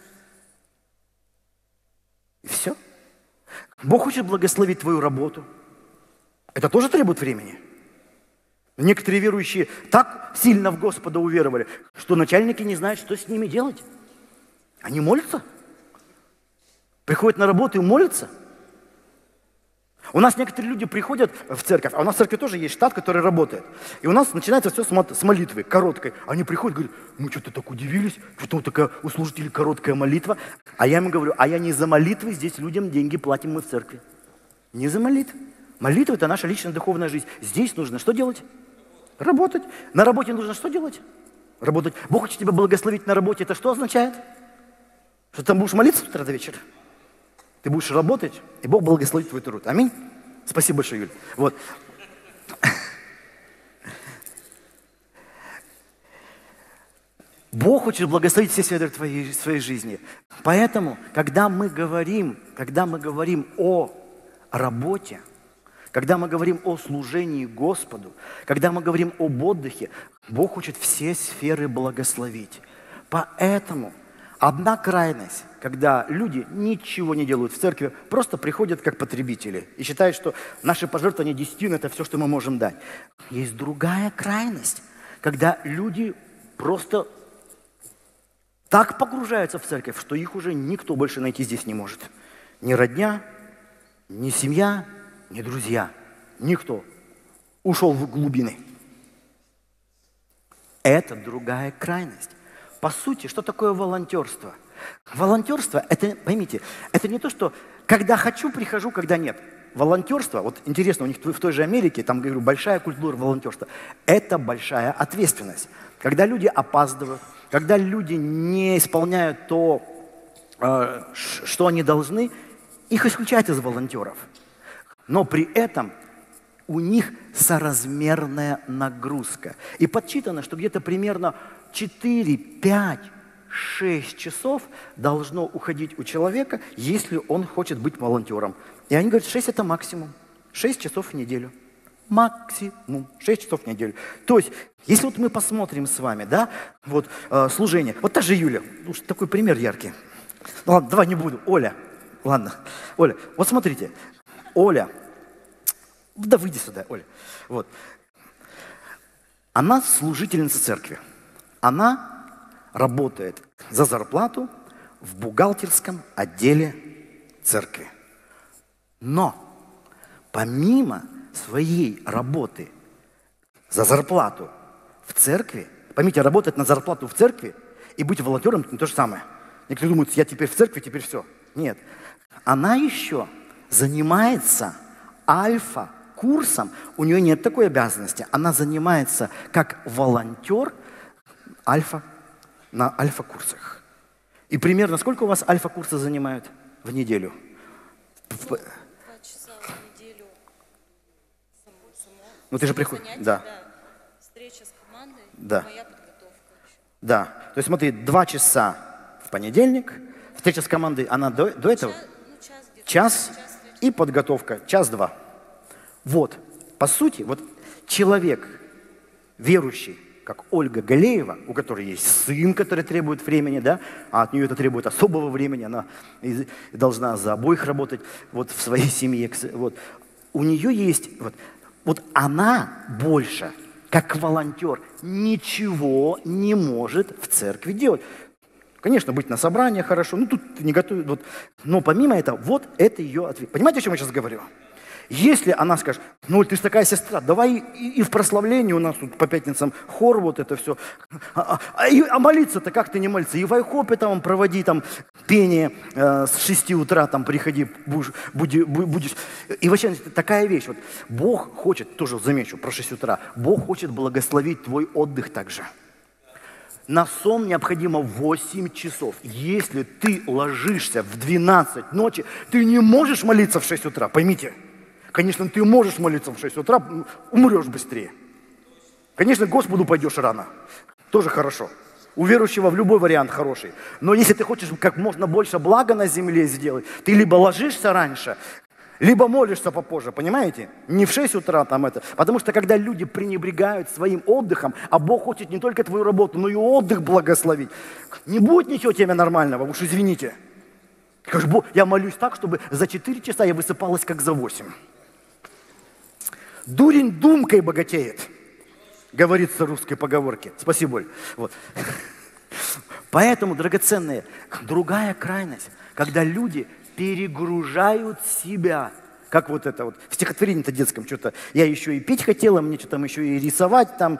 И все. Бог хочет благословить твою работу. Это тоже требует времени. Некоторые верующие так сильно в Господа уверовали, что начальники не знают, что с ними делать. Они молятся. Приходят на работу и молятся. У нас некоторые люди приходят в церковь, а у нас в церкви тоже есть штат, который работает. И у нас начинается все с молитвы, короткой. Они приходят и говорят, мы что-то так удивились, что вот такая у служителей короткая молитва. А я им говорю, а я не за молитвы, здесь людям деньги платим мы в церкви. Не за молитвы. Молитва – это наша личная духовная жизнь. Здесь нужно что делать? Работать. На работе нужно что делать? Работать. Бог хочет тебя благословить на работе. Это что означает? Что ты там будешь молиться с утра до вечера? Ты будешь работать, и Бог благословит твой труд. Аминь. Спасибо большое, Юль. Вот. Бог хочет благословить все сферы твоей, своей жизни. Поэтому, когда мы говорим, когда мы говорим о работе, когда мы говорим о служении Господу, когда мы говорим об отдыхе, Бог хочет все сферы благословить. Поэтому одна крайность, когда люди ничего не делают в церкви, просто приходят как потребители и считают, что наши пожертвования десятины – это все, что мы можем дать. Есть другая крайность, когда люди просто так погружаются в церковь, что их уже никто больше найти здесь не может. Ни родня, ни семья, ни друзья. Никто. Ушел в глубины. Это другая крайность. По сути, что такое волонтерство? Волонтерство, это, поймите, это не то, что когда хочу, прихожу, когда нет. Волонтерство, вот интересно, у них в той же Америке, там, говорю, большая культура волонтерства. Это большая ответственность. Когда люди опаздывают, когда люди не исполняют то, что они должны, их исключают из волонтеров. Но при этом у них соразмерная нагрузка. И подсчитано, что где-то примерно четыре, пять, шесть часов должно уходить у человека, если он хочет быть волонтером. И они говорят, шесть это максимум. шесть часов в неделю. Максимум. шесть часов в неделю. То есть, если вот мы посмотрим с вами, да, вот э, служение. Вот та же Юля, уж такой пример яркий. Ну ладно, давай не буду. Оля. Ладно. Оля, вот смотрите. Оля. Да выйди сюда, Оля. Вот. Она служительница церкви. Она работает за зарплату в бухгалтерском отделе церкви. Но помимо своей работы за зарплату в церкви, поймите, работать на зарплату в церкви и быть волонтером – это не то же самое. Некоторые думают, я теперь в церкви, теперь все. Нет. Она еще занимается альфа-курсом. У нее нет такой обязанности. Она занимается как волонтер альфа на альфа-курсах. И примерно сколько у вас альфа-курсы занимают в неделю? Два часа в неделю. Само, само, ну ты же приходишь. Да. Да. Встреча с командой, да. моя подготовка. Да. То есть смотри, два часа в понедельник, встреча с командой, она до, до этого? Час, ну, час, час, час и подготовка, час-два. Вот, по сути, вот человек верующий, как Ольга Галеева, у которой есть сын, который требует времени, да, а от нее это требует особого времени, она должна за обоих работать вот, в своей семье. Вот. У нее есть, вот, вот она больше, как волонтер, ничего не может в церкви делать. Конечно, быть на собрании хорошо, ну тут не готовят, вот. Но помимо этого, вот это ее ответ. Понимаете, о чем я сейчас говорю? Если она скажет, ну ты же такая сестра, давай и, и в прославлении у нас тут по пятницам хор, вот это все. А, а, а молиться-то как ты не молиться? И в айхопе там проводи там пение э, с шести утра, там приходи, будешь, буди, будешь. И вообще такая вещь, вот Бог хочет, тоже замечу про шесть утра, Бог хочет благословить твой отдых также. На сон необходимо восемь часов. Если ты ложишься в двенадцать ночи, ты не можешь молиться в шесть утра, поймите. Конечно, ты можешь молиться в шесть утра, умрешь быстрее. Конечно, к Господу пойдешь рано. Тоже хорошо. У верующего в любой вариант хороший. Но если ты хочешь как можно больше блага на земле сделать, ты либо ложишься раньше, либо молишься попозже, понимаете? Не в шесть утра там это. Потому что когда люди пренебрегают своим отдыхом, а Бог хочет не только твою работу, но и отдых благословить, не будет ничего тебе нормального, уж извините. Скажешь, Бог, я молюсь так, чтобы за четыре часа я высыпалась, как за восемь. Дурень думкой богатеет, говорится в русской поговорке. Спасибо, Оль. Вот. Поэтому, драгоценные, другая крайность, когда люди перегружают себя. Как вот это вот, в стихотворении-то детском что-то, я еще и петь хотела, мне что-то там еще и рисовать там.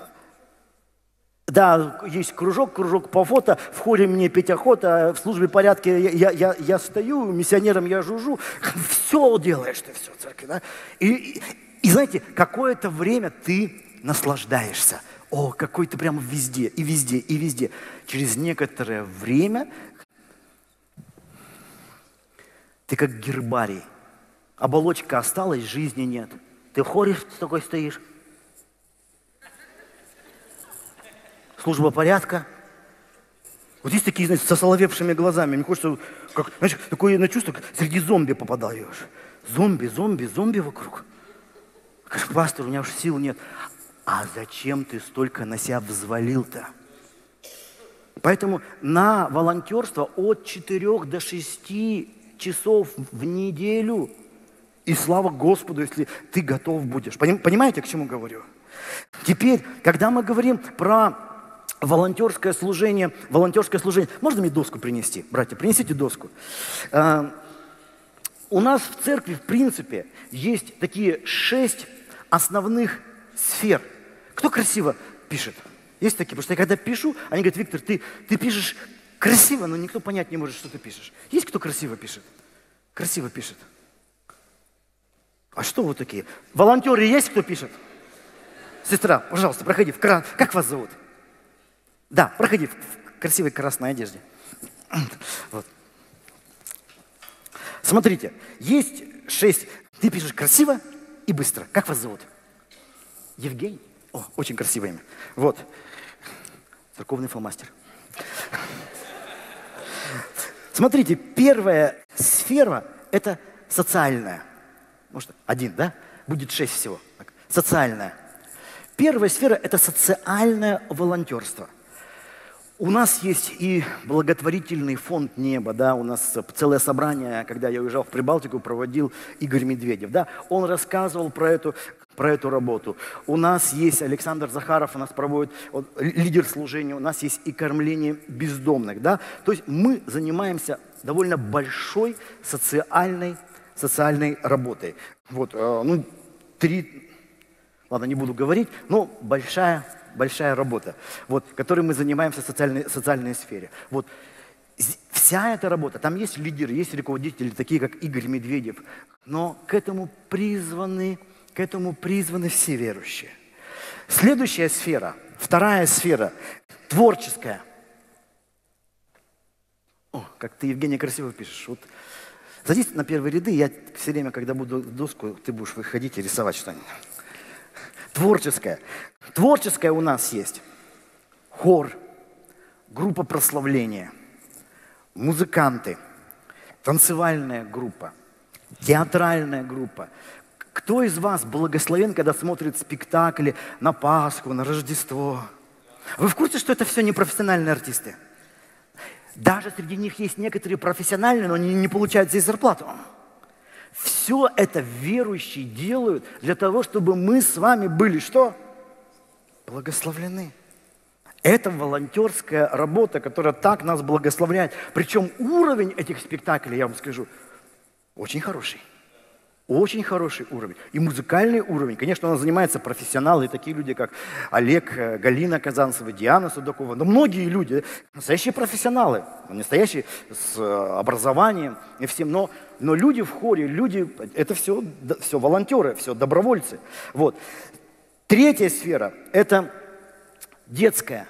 Да, есть кружок, кружок по фото, в хоре мне петь охота, в службе порядка я, я, я стою, миссионером я жужжу. Все делаешь ты, все, церковь, да? И, и, и знаете, какое-то время ты наслаждаешься. О, какой ты прямо везде, и везде, и везде. Через некоторое время ты как гербарий. Оболочка осталась, жизни нет. Ты в хоре такой стоишь. Служба порядка. Вот есть такие, знаете, со соловевшими глазами. Мне хочется, как, знаешь, такое на чувство, как среди зомби попадаешь. Зомби, зомби, зомби вокруг. Говоришь, пастор, у меня уже сил нет. А зачем ты столько на себя взвалил-то? Поэтому на волонтерство от четырёх до шести часов в неделю. И слава Господу, если ты готов будешь. Понимаете, к чему говорю? Теперь, когда мы говорим про волонтерское служение, волонтерское служение. Можно мне доску принести, братья? Принесите доску. А, у нас в церкви, в принципе, есть такие шесть основных сфер. Кто красиво пишет? Есть такие? Потому что я когда пишу, они говорят, Виктор, ты, ты пишешь красиво, но никто понять не может, что ты пишешь. Есть кто красиво пишет? Красиво пишет. А что вы такие? Волонтеры есть, кто пишет? Сестра, пожалуйста, проходи в кран. Как вас зовут? Да, проходи в красивой красной одежде. Вот. Смотрите, есть шесть. Ты пишешь красиво и быстро. Как вас зовут? Евгений? О, очень красивое имя. Вот. Церковный фломастер. Смотрите, первая сфера – это социальная. Может, один, да? Будет шесть всего. Социальная. Первая сфера – это социальное волонтерство. У нас есть и благотворительный фонд «Небо», да, у нас целое собрание, когда я уезжал в Прибалтику, проводил Игорь Медведев, да, он рассказывал про эту, про эту работу. У нас есть Александр Захаров, у нас проводит вот, лидер служения, у нас есть и кормление бездомных, да, то есть мы занимаемся довольно большой социальной, социальной работой. Вот, э, ну, три, ладно, не буду говорить, но большая большая работа, вот, которой мы занимаемся в социальной, социальной сфере. Вот. Вся эта работа, там есть лидеры, есть руководители, такие как Игорь Медведев, но к этому призваны, к этому призваны все верующие. Следующая сфера, вторая сфера, творческая. О, как ты, Евгения, красиво пишешь. Вот. Садись на первые ряды, я все время, когда буду доску, ты будешь выходить и рисовать что-нибудь. Творческое. Творческое у нас есть хор, группа прославления, музыканты, танцевальная группа, театральная группа, Кто из вас благословен, когда смотрит спектакли на Пасху, на Рождество? Вы в курсе, что это все не профессиональные артисты? Даже среди них есть некоторые профессиональные, но они не получают здесь зарплату. Все это верующие делают для того, чтобы мы с вами были что? Благословлены. Это волонтерская работа, которая так нас благословляет. Причем уровень этих спектаклей, я вам скажу, очень хороший. Очень хороший уровень. И музыкальный уровень. Конечно, у нас занимаются профессионалы, такие люди, как Олег, Галина Казанцева, Диана Судакова. Но многие люди, настоящие профессионалы, настоящие с образованием и всем. Но, но люди в хоре, люди, это все, все волонтеры, все добровольцы. Вот. Третья сфера – это детская.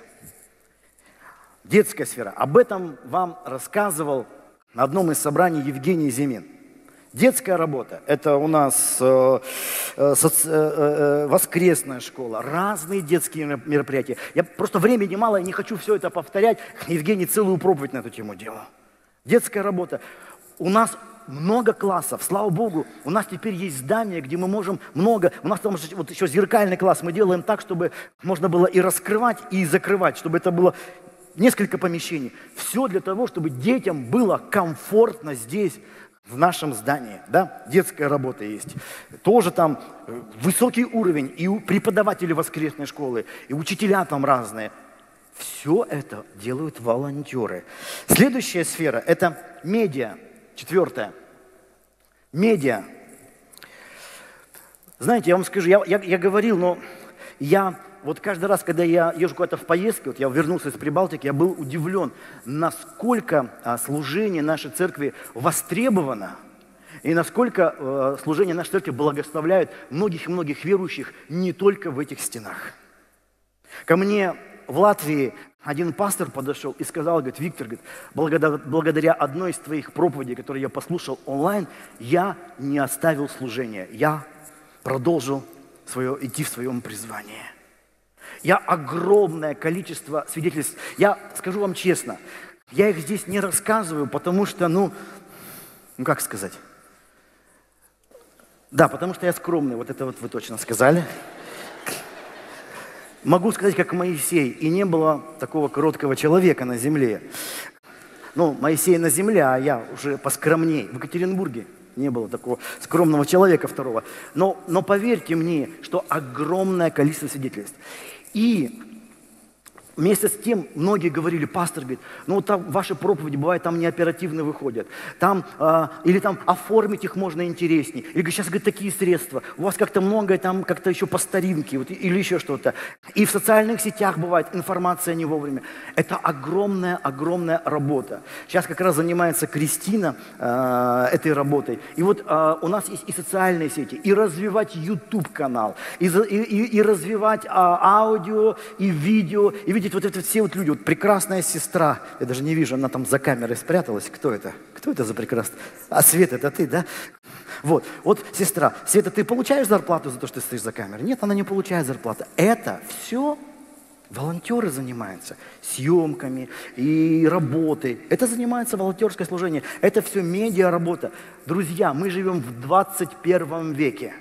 Детская сфера. Об этом вам рассказывал на одном из собраний Евгений Зимин. Детская работа – это у нас э, э, соци, э, э, воскресная школа, разные детские мероприятия. Я просто времени мало, я не хочу все это повторять. Евгений целую проповедь на эту тему делал. Детская работа. У нас много классов, слава Богу, у нас теперь есть здание, где мы можем много, у нас там вот еще зеркальный класс, мы делаем так, чтобы можно было и раскрывать, и закрывать, чтобы это было несколько помещений. Все для того, чтобы детям было комфортно здесь, в нашем здании, да, детская работа есть. Тоже там высокий уровень, и преподаватели воскресной школы, и учителя там разные. Все это делают волонтеры. Следующая сфера – это медиа. Четвертая. Медиа. Знаете, я вам скажу, я, я, я говорил, но я вот каждый раз, когда я езжу куда-то в поездке, вот я вернулся из Прибалтики, я был удивлен, насколько а, служение нашей церкви востребовано, и насколько а, служение нашей церкви благословляет многих и многих верующих не только в этих стенах. Ко мне в Латвии один пастор подошел и сказал, говорит, Виктор, говорит, благодаря, благодаря одной из твоих проповедей, которую я послушал онлайн, я не оставил служение, я продолжил свое, идти в своем призвании. Я огромное количество свидетельств, я скажу вам честно, я их здесь не рассказываю, потому что, ну, ну как сказать, да, потому что я скромный, вот это вот вы точно сказали. Могу сказать, как Моисей, и не было такого короткого человека на земле. Ну, Моисей на земле, а я уже поскромней. В Екатеринбурге не было такого скромного человека второго. Но, но поверьте мне, что огромное количество свидетельств. И вместе с тем многие говорили, пастор говорит, ну вот там ваши проповеди бывают там не оперативно выходят, там, э, или там оформить их можно интереснее, или говорит, сейчас говорит, такие средства, у вас как-то многое там как-то еще по старинке, вот, или еще что-то. И в социальных сетях бывает информация не вовремя. Это огромная-огромная работа. Сейчас как раз занимается Кристина э, этой работой. И вот э, у нас есть и социальные сети, и развивать YouTube-канал, и, и, и развивать э, аудио, и видео, и видеть вот это все вот люди, вот прекрасная сестра, я даже не вижу, она там за камерой спряталась, кто это? Кто это за прекрасная? А, Света, это ты, да? Вот, вот, сестра, Света, ты получаешь зарплату за то, что ты стоишь за камерой? Нет, она не получает зарплату. Это все волонтеры занимаются съемками и работой. Это занимается волонтерское служение. Это все медиа-работа. Друзья, мы живем в двадцать первом веке.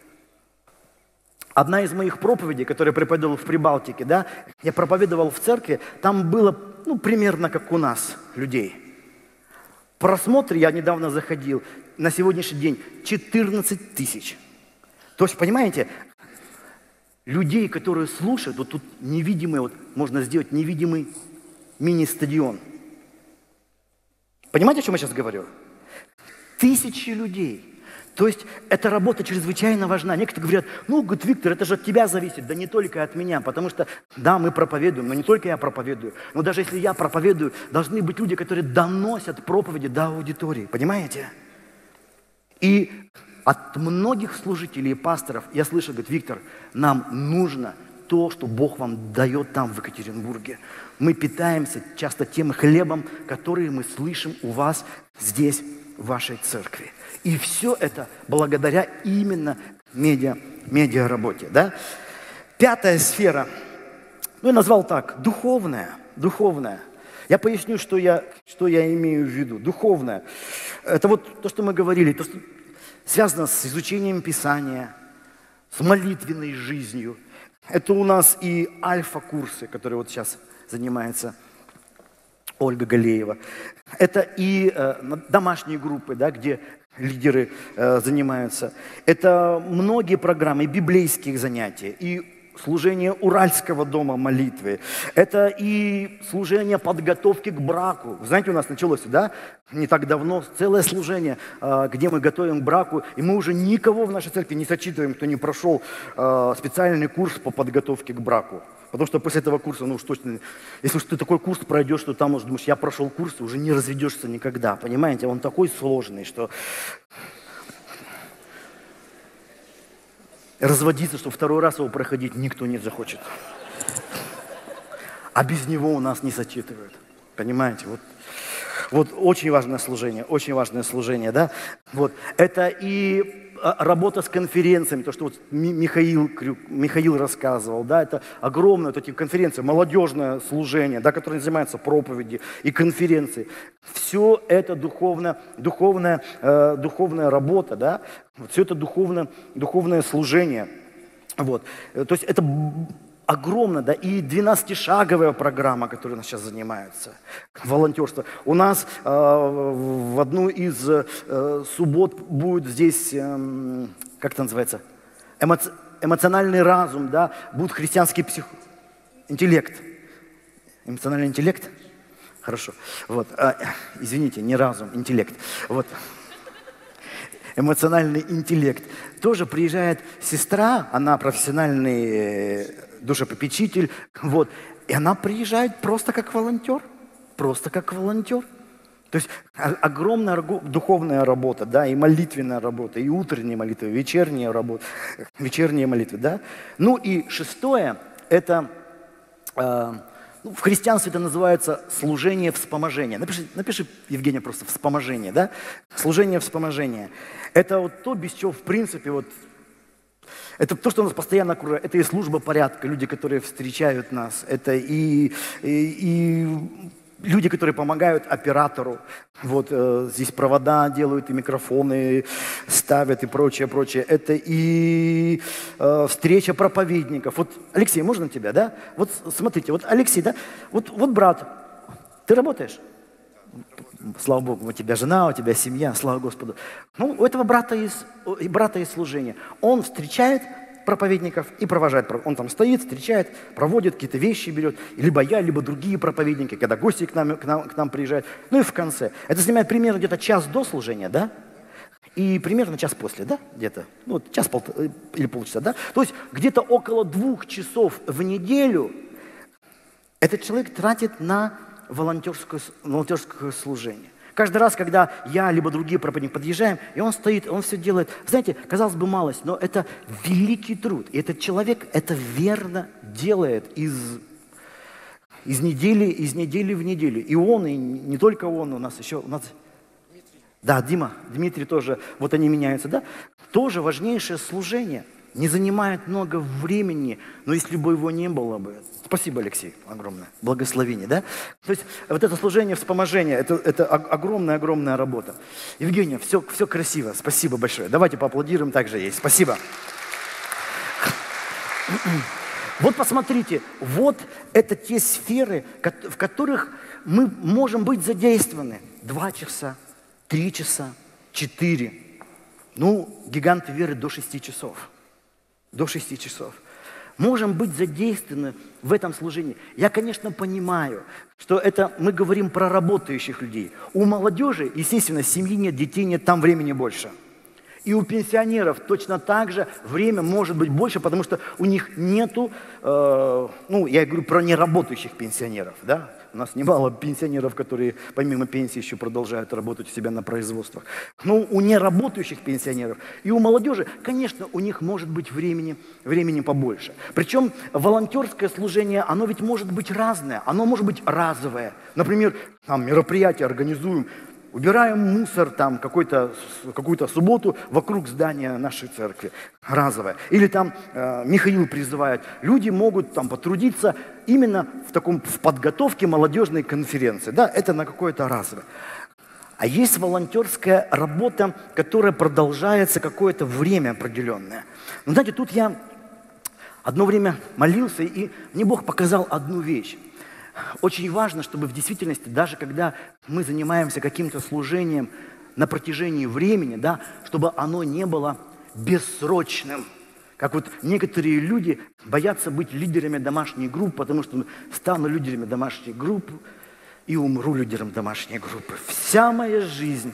Одна из моих проповедей, которую я проповедовал в Прибалтике, да, я проповедовал в церкви, там было, ну, примерно как у нас, людей. Просмотр, я недавно заходил, на сегодняшний день четырнадцать тысяч. То есть, понимаете, людей, которые слушают, вот тут невидимый, вот можно сделать невидимый мини-стадион. Понимаете, о чем я сейчас говорю? Тысячи людей. То есть эта работа чрезвычайно важна. Некоторые говорят, ну, говорит, Виктор, это же от тебя зависит. Да не только от меня, потому что, да, мы проповедуем, но не только я проповедую. Но даже если я проповедую, должны быть люди, которые доносят проповеди до аудитории. Понимаете? И от многих служителей и пасторов я слышу, говорит, Виктор, нам нужно то, что Бог вам дает там, в Екатеринбурге. Мы питаемся часто тем хлебом, который мы слышим у вас здесь, в вашей церкви. И все это благодаря именно медиа, медиа-работе. Да? Пятая сфера, ну я назвал так, духовная, духовная. Я поясню, что я, что я имею в виду. Духовная. Это вот то, что мы говорили. То, что связано с изучением Писания, с молитвенной жизнью. Это у нас и альфа-курсы, которые вот сейчас занимается Ольга Галеева. Это и э, домашние группы, да, где лидеры э, занимаются. Это многие программы библейских занятий, и служение Уральского дома молитвы. Это и служение подготовки к браку. Вы знаете, у нас началось, да, не так давно целое служение, э, где мы готовим к браку, и мы уже никого в нашей церкви не сочитываем, кто не прошел э, специальный курс по подготовке к браку. Потому что после этого курса, ну уж точно, если уж ты такой курс пройдешь, то там уже думаешь, я прошел курс, уже не разведешься никогда, понимаете? Он такой сложный, что разводиться, что второй раз его проходить никто не захочет. А без него у нас не сочетывают, понимаете? Вот, вот очень важное служение, очень важное служение, да? Вот. Это и работа с конференциями, то, что вот Михаил, Михаил рассказывал, да, это огромные вот эти конференции, молодежное служение, да, которое занимается проповеди и конференции. Все это духовно, духовная, э, духовная работа, да, вот все это духовно, духовное служение. Вот. То есть это огромно, да, и двенадцатишаговая программа, которой у нас сейчас занимается, волонтерство. У нас э, в одну из э, суббот будет здесь, э, как это называется, Эмоци... эмоциональный разум, да, будет христианский псих... интеллект. Эмоциональный интеллект? Хорошо. Вот. А, извините, не разум, интеллект. Вот. Эмоциональный интеллект. Тоже приезжает сестра, она профессиональный душепопечитель, вот, и она приезжает просто как волонтер, просто как волонтер. То есть огромная духовная работа, да, и молитвенная работа, и утренняя молитва, и вечерняя работа, вечерние молитвы, да. Ну и шестое, это, э, ну, в христианстве это называется служение вспоможения. Напиши, напиши, Евгения, просто вспоможение, да, служение вспоможения. Это вот то, без чего, в принципе, вот, это то, что у нас постоянно окружает. Это и служба порядка, люди, которые встречают нас. Это и, и, и люди, которые помогают оператору. Вот э, здесь провода делают, и микрофоны ставят, и прочее, прочее. Это и э, встреча проповедников. Вот, Алексей, можно тебя, да? Вот смотрите, вот Алексей, да? Вот, вот брат, ты работаешь? Слава Богу, у тебя жена, у тебя семья, слава Господу. Ну, у этого брата есть, брата есть служение. Он встречает проповедников и провожает. Он там стоит, встречает, проводит, какие-то вещи берет. Либо я, либо другие проповедники, когда гости к нам, к нам, к нам приезжают. Ну и в конце. Это занимает примерно где-то час до служения, да? И примерно час после, да? Где-то. Ну, час пол, или полчаса, да? То есть где-то около двух часов в неделю этот человек тратит на волонтерское, волонтерское служение. Каждый раз, когда я, либо другие проповедники подъезжаем, и он стоит, он все делает. Знаете, казалось бы, малость, но это великий труд. И этот человек это верно делает из, из недели, из недели в неделю. И он, и не только он, у нас еще... У нас... Дмитрий. Да, Дима, Дмитрий тоже, вот они меняются, да? Тоже важнейшее служение. Не занимает много времени, но если бы его не было бы... Спасибо, Алексей, огромное. Благословение, да? То есть вот это служение вспоможения, это, это огромная-огромная работа. Евгения, все, все красиво, спасибо большое. Давайте поаплодируем, также есть. Спасибо. Вот посмотрите, вот это те сферы, в которых мы можем быть задействованы. Два часа, три часа, четыре. Ну, гиганты веры до шести часов. До шести часов. Можем быть задействованы в этом служении. Я, конечно, понимаю, что это мы говорим про работающих людей. У молодежи, естественно, семьи нет, детей нет, там времени больше. И у пенсионеров точно так же время может быть больше, потому что у них нету, э, ну, я говорю про неработающих пенсионеров, да. У нас немало пенсионеров, которые помимо пенсии еще продолжают работать у себя на производствах. Но у неработающих пенсионеров и у молодежи, конечно, у них может быть времени, времени побольше. Причем волонтерское служение, оно ведь может быть разное, оно может быть разовое. Например, там мероприятие организуем, убираем мусор там какой-то, какую-то субботу вокруг здания нашей церкви. Разовое. Или там э, Михаил призывает, люди могут там потрудиться именно в таком, в подготовке молодежной конференции. Да, это на какое-то разовое. А есть волонтерская работа, которая продолжается какое-то время определенное. Но знаете, тут я одно время молился, и мне Бог показал одну вещь. Очень важно, чтобы в действительности, даже когда мы занимаемся каким-то служением на протяжении времени, да, чтобы оно не было бессрочным. Как вот некоторые люди боятся быть лидерами домашней группы, потому что стану лидерами домашней группы и умру лидером домашней группы. Вся моя жизнь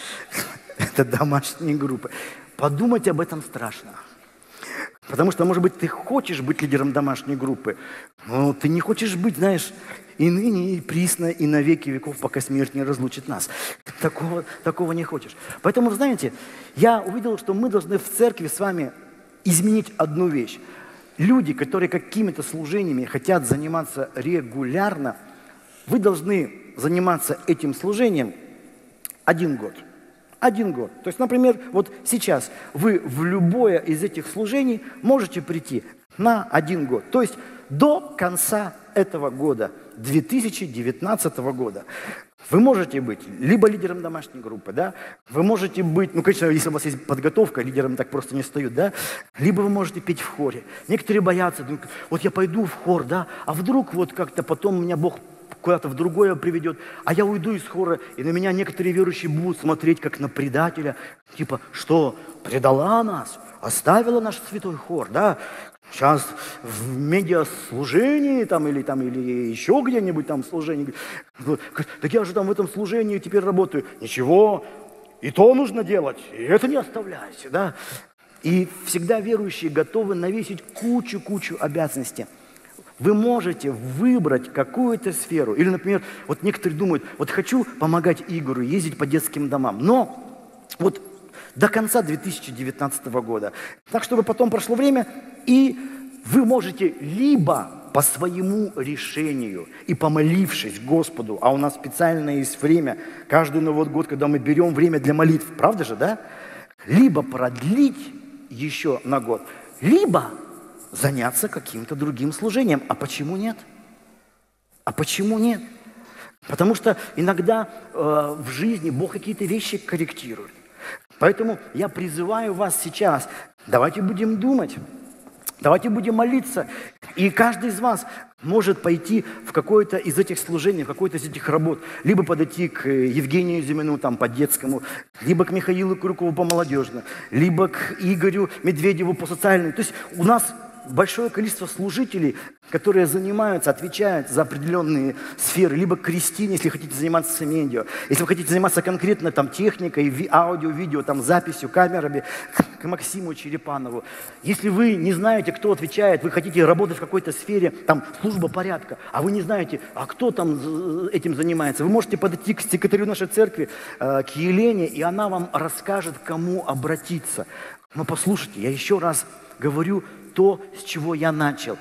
– это домашние группы. Подумать об этом страшно. Потому что, может быть, ты хочешь быть лидером домашней группы, но ты не хочешь быть, знаешь, и ныне, и присно, и на веки веков, пока смерть не разлучит нас. Такого, такого не хочешь. Поэтому, знаете, я увидел, что мы должны в церкви с вами изменить одну вещь. Люди, которые какими-то служениями хотят заниматься регулярно, вы должны заниматься этим служением один год. Один год. То есть, например, вот сейчас вы в любое из этих служений можете прийти на один год. То есть до конца этого года, две тысячи девятнадцатого года, вы можете быть либо лидером домашней группы, да, вы можете быть, ну, конечно, если у вас есть подготовка, лидером так просто не встают, да, либо вы можете петь в хоре. Некоторые боятся, думают, вот я пойду в хор, да, а вдруг вот как-то потом меня Бог куда-то в другое приведет, а я уйду из хора, и на меня некоторые верующие будут смотреть как на предателя, типа, что предала нас, оставила наш святой хор, да, сейчас в медиаслужении там или, там, или еще где-нибудь там служении, так я же там в этом служении теперь работаю, ничего, и то нужно делать, и это не оставляйте, да, и всегда верующие готовы навесить кучу-кучу обязанностей. Вы можете выбрать какую-то сферу. Или, например, вот некоторые думают, вот хочу помогать Игорю ездить по детским домам, но вот до конца две тысячи девятнадцатого года. Так, чтобы потом прошло время, и вы можете либо по своему решению и помолившись Господу, а у нас специально есть время, каждый Новый год, когда мы берем время для молитв, правда же, да? Либо продлить еще на год, либо заняться каким-то другим служением. А почему нет? А почему нет? Потому что иногда э, в жизни Бог какие-то вещи корректирует. Поэтому я призываю вас сейчас, давайте будем думать, давайте будем молиться. И каждый из вас может пойти в какое-то из этих служений, в какой-то из этих работ. Либо подойти к Евгению Зимину там, по детскому, либо к Михаилу Крюкову по молодежному, либо к Игорю Медведеву по социальному. То есть у нас большое количество служителей, которые занимаются, отвечают за определенные сферы, либо к Кристине, если хотите заниматься медиа, если вы хотите заниматься конкретно там, техникой, ви- аудио, видео, там, записью, камерами, к Максиму Черепанову. Если вы не знаете, кто отвечает, вы хотите работать в какой-то сфере, там, служба порядка, а вы не знаете, а кто там этим занимается, вы можете подойти к секретарю нашей церкви, э, к Елене, и она вам расскажет, к кому обратиться. Но послушайте, я еще раз говорю, то, с чего я начал.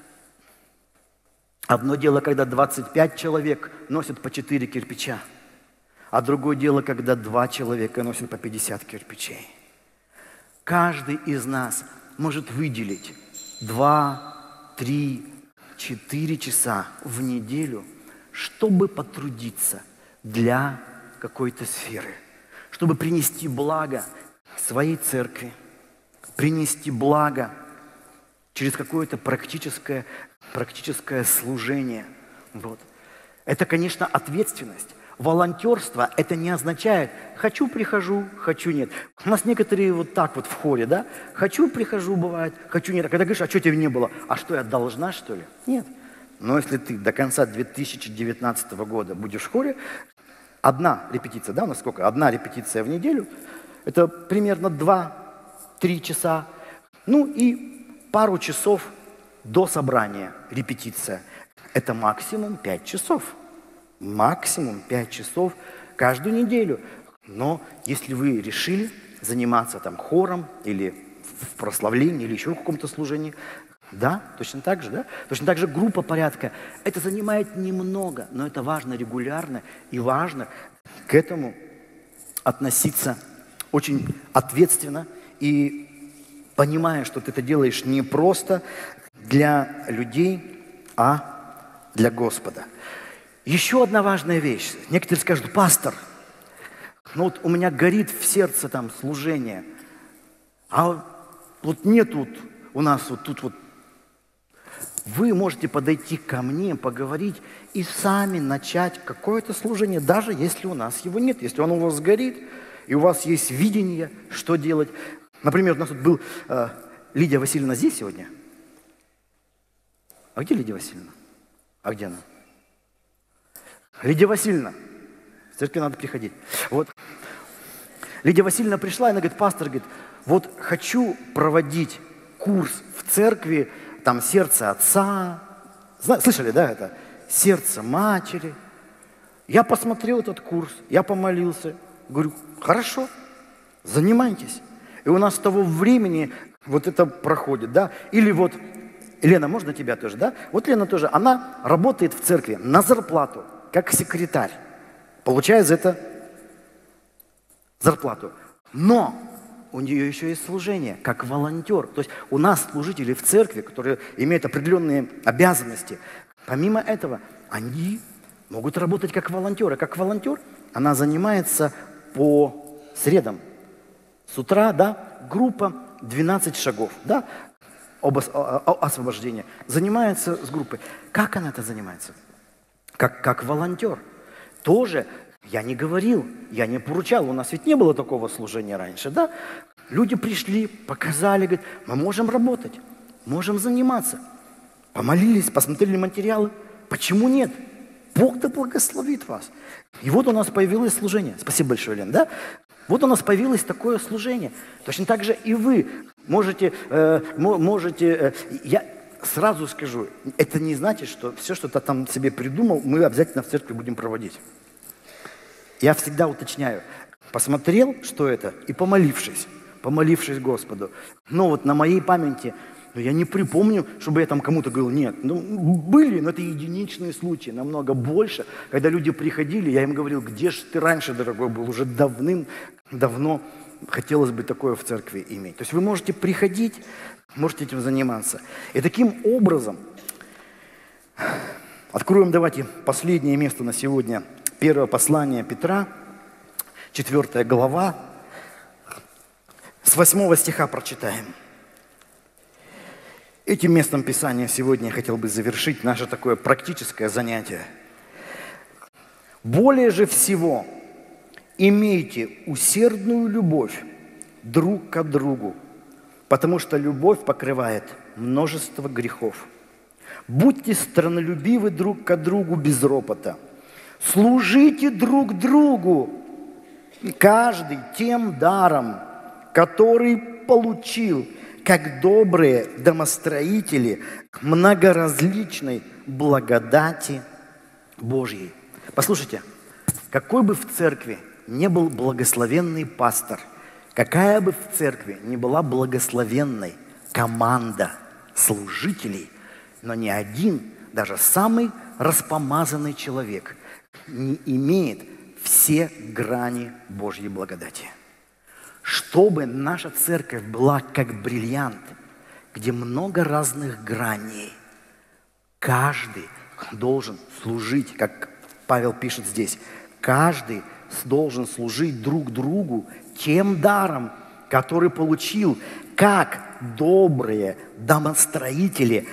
Одно дело, когда двадцать пять человек носят по четыре кирпича, а другое дело, когда два человека носят по пятьдесят кирпичей. Каждый из нас может выделить два, три, четыре часа в неделю, чтобы потрудиться для какой-то сферы, чтобы принести благо своей церкви, принести благо через какое-то практическое, практическое служение. Вот. Это, конечно, ответственность. Волонтерство – это не означает «хочу, прихожу, хочу, нет». У нас некоторые вот так вот в хоре, да? «Хочу, прихожу, бывает, хочу, нет». А когда говоришь, а что тебе не было? А что, я должна, что ли? Нет. Но если ты до конца две тысячи девятнадцатого года будешь в хоре, одна репетиция, да, у нас сколько? Одна репетиция в неделю – это примерно два-три часа. Ну и пару часов до собрания, репетиция. Это максимум пять часов. Максимум пять часов каждую неделю. Но если вы решили заниматься там хором или в прославлении, или еще в каком-то служении, да, точно так же, да? Точно так же группа порядка. Это занимает немного, но это важно регулярно и важно к этому относиться очень ответственно и понимая, что ты это делаешь не просто для людей, а для Господа. Еще одна важная вещь. Некоторые скажут: пастор, ну вот у меня горит в сердце там служение, а вот нет вот у нас вот тут вот. Вы можете подойти ко мне, поговорить и сами начать какое-то служение, даже если у нас его нет, если он у вас горит, и у вас есть видение, что делать. Например, у нас тут был э, Лидия Васильевна здесь сегодня. А где Лидия Васильевна? А где она? Лидия Васильевна. В церкви надо приходить. Вот. Лидия Васильевна пришла, и она говорит, пастор, говорит, вот хочу проводить курс в церкви, там сердце отца. Слышали, да, это? Сердце матери. Я посмотрел этот курс, я помолился. Говорю, хорошо, занимайтесь. И у нас с того времени вот это проходит, да. Или вот, Лена, можно тебя тоже, да? Вот Лена тоже, она работает в церкви на зарплату, как секретарь. Получает за это зарплату. Но у нее еще есть служение, как волонтер. То есть у нас служители в церкви, которые имеют определенные обязанности. Помимо этого, они могут работать как волонтеры. Как волонтер она занимается по средам. С утра, да, группа двенадцать шагов, да, об освобождении. Занимается с группой. Как она это занимается? Как, как волонтер. Тоже я не говорил, я не поручал. У нас ведь не было такого служения раньше, да? Люди пришли, показали, говорят, мы можем работать, можем заниматься. Помолились, посмотрели материалы. Почему нет? Бог да благословит вас. И вот у нас появилось служение. Спасибо большое, Лен, да? Вот у нас появилось такое служение. Точно так же и вы можете, э, можете э, я сразу скажу, это не значит, что все, что ты там себе придумал, мы обязательно в церкви будем проводить. Я всегда уточняю, посмотрел, что это, и помолившись, помолившись Господу. Но вот на моей памяти, ну, я не припомню, чтобы я там кому-то говорил, нет. Ну, были, но это единичные случаи, намного больше. Когда люди приходили, я им говорил, где же ты раньше, дорогой, был, уже давным-давно хотелось бы такое в церкви иметь. То есть вы можете приходить, можете этим заниматься. И таким образом, откроем давайте последнее место на сегодня. Первое послание Петра, четвертая глава, с восьмого стиха прочитаем. Этим местом Писания сегодня я хотел бы завершить наше такое практическое занятие. «Более же всего имейте усердную любовь друг к другу, потому что любовь покрывает множество грехов. Будьте страннолюбивы друг к другу без ропота. Служите друг другу, каждый тем даром, который получил, как добрые домостроители многоразличной благодати Божьей». Послушайте, какой бы в церкви не был благословенный пастор, какая бы в церкви не была благословенной команда служителей, но ни один, даже самый распомазанный человек не имеет все грани Божьей благодати. Чтобы наша церковь была как бриллиант, где много разных граней, каждый должен служить, как Павел пишет здесь, каждый должен служить друг другу тем даром, который получил, как добрые домостроители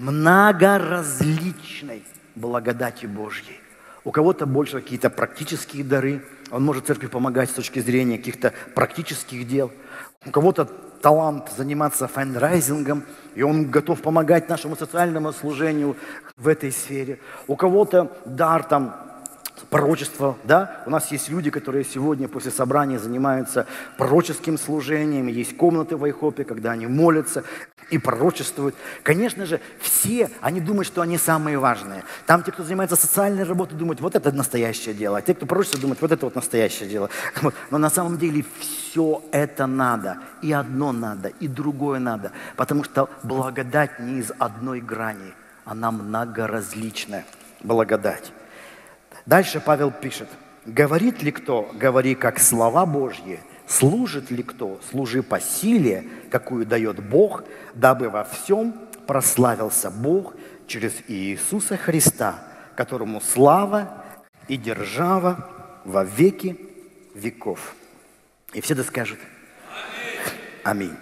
многоразличной благодати Божьей. У кого-то больше какие-то практические дары, он может церкви помогать с точки зрения каких-то практических дел. У кого-то талант заниматься фандрайзингом, и он готов помогать нашему социальному служению в этой сфере. У кого-то дар там пророчество, да? У нас есть люди, которые сегодня после собрания занимаются пророческим служением, есть комнаты в Айхопе, когда они молятся и пророчествуют. Конечно же, все, они думают, что они самые важные. Там те, кто занимается социальной работой, думают, вот это настоящее дело, а те, кто пророчествует, думают, вот это вот настоящее дело. Но на самом деле все это надо, и одно надо, и другое надо, потому что благодать не из одной грани, она многоразличная благодать. Дальше Павел пишет, говорит ли кто, говори как слова Божьи, служит ли кто, служи по силе, какую дает Бог, дабы во всем прославился Бог через Иисуса Христа, которому слава и держава во веки веков. И все это скажут. Аминь.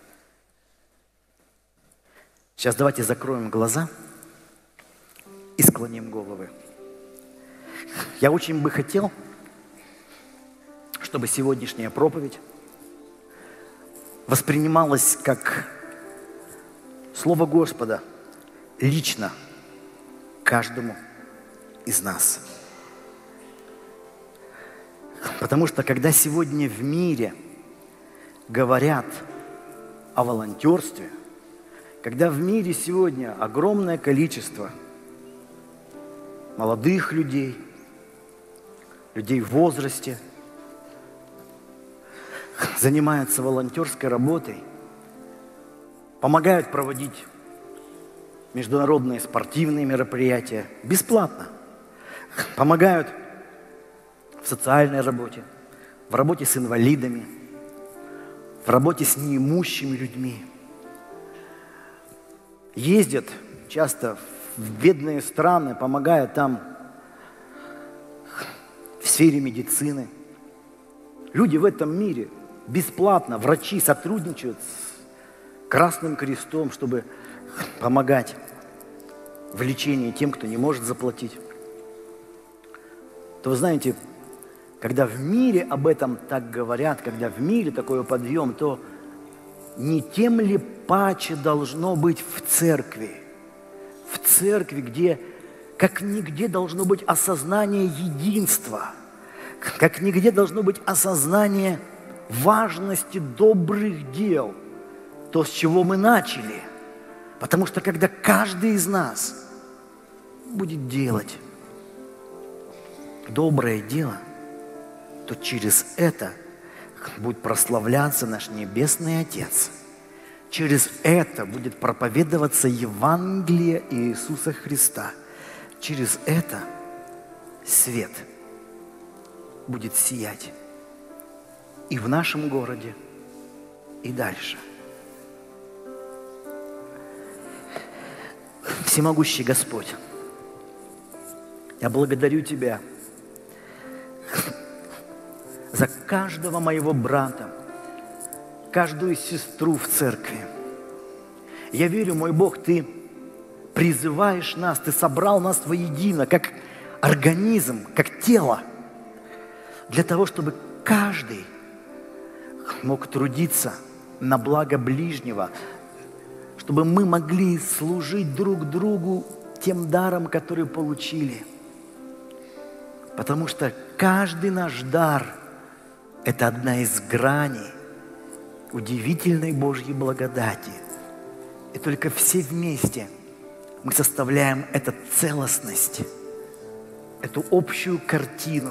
Сейчас давайте закроем глаза и склоним головы. Я очень бы хотел, чтобы сегодняшняя проповедь воспринималась как Слово Господа лично каждому из нас. Потому что когда сегодня в мире говорят о волонтерстве, когда в мире сегодня огромное количество молодых людей, людей в возрасте, занимаются волонтерской работой, помогают проводить международные спортивные мероприятия бесплатно, помогают в социальной работе, в работе с инвалидами, в работе с неимущими людьми. Ездят часто в бедные страны, помогая там в сфере медицины. Люди в этом мире бесплатно, врачи сотрудничают с Красным Крестом, чтобы помогать в лечении тем, кто не может заплатить. То вы знаете, когда в мире об этом так говорят, когда в мире такой подъем, то не тем ли паче должно быть в церкви? В церкви, где как нигде должно быть осознание единства, как нигде должно быть осознание важности добрых дел, то, с чего мы начали. Потому что когда каждый из нас будет делать доброе дело, то через это будет прославляться наш Небесный Отец. Через это будет проповедоваться Евангелие Иисуса Христа. Через это свет будет сиять и в нашем городе, и дальше. Всемогущий Господь, я благодарю Тебя за каждого моего брата, каждую сестру в церкви. Я верю, мой Бог, Ты призываешь нас, Ты собрал нас воедино, как организм, как тело, для того, чтобы каждый мог трудиться на благо ближнего, чтобы мы могли служить друг другу тем даром, который получили. Потому что каждый наш дар – это одна из граней удивительной Божьей благодати. И только все вместе мы составляем эту целостность, эту общую картину,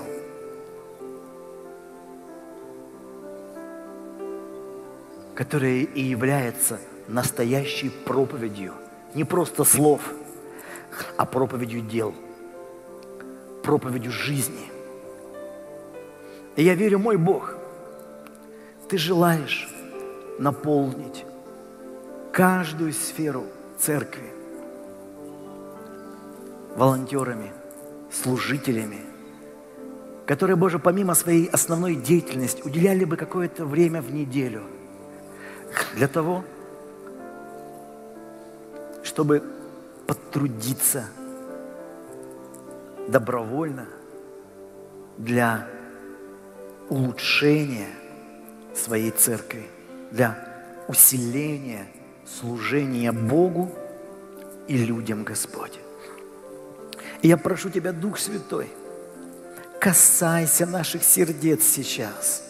которая и является настоящей проповедью. Не просто слов, а проповедью дел, проповедью жизни. И я верю, мой Бог, Ты желаешь наполнить каждую сферу церкви волонтерами, служителями, которые, Боже, помимо своей основной деятельности уделяли бы какое-то время в неделю для того, чтобы потрудиться добровольно для улучшения своей церкви, для усиления служения Богу и людям, Господь. И я прошу Тебя, Дух Святой, касайся наших сердец сейчас.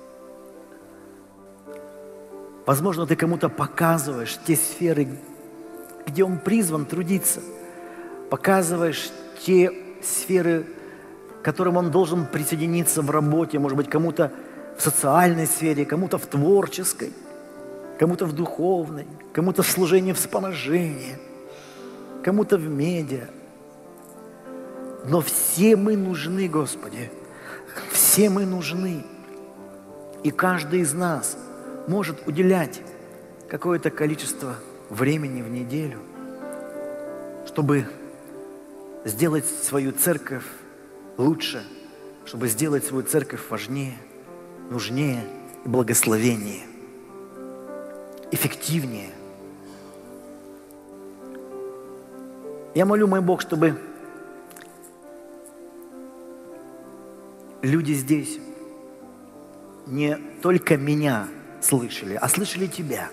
Возможно, Ты кому-то показываешь те сферы, где он призван трудиться, показываешь те сферы, к которым он должен присоединиться в работе, может быть, кому-то в социальной сфере, кому-то в творческой, кому-то в духовной, кому-то в служении вспоможения, кому-то в медиа. Но все мы нужны, Господи, все мы нужны. И каждый из нас может уделять какое-то количество времени в неделю, чтобы сделать свою церковь лучше, чтобы сделать свою церковь важнее, нужнее и благословеннее, эффективнее. Я молю, мой Бог, чтобы люди здесь не только меня слышали, а слышали Тебя.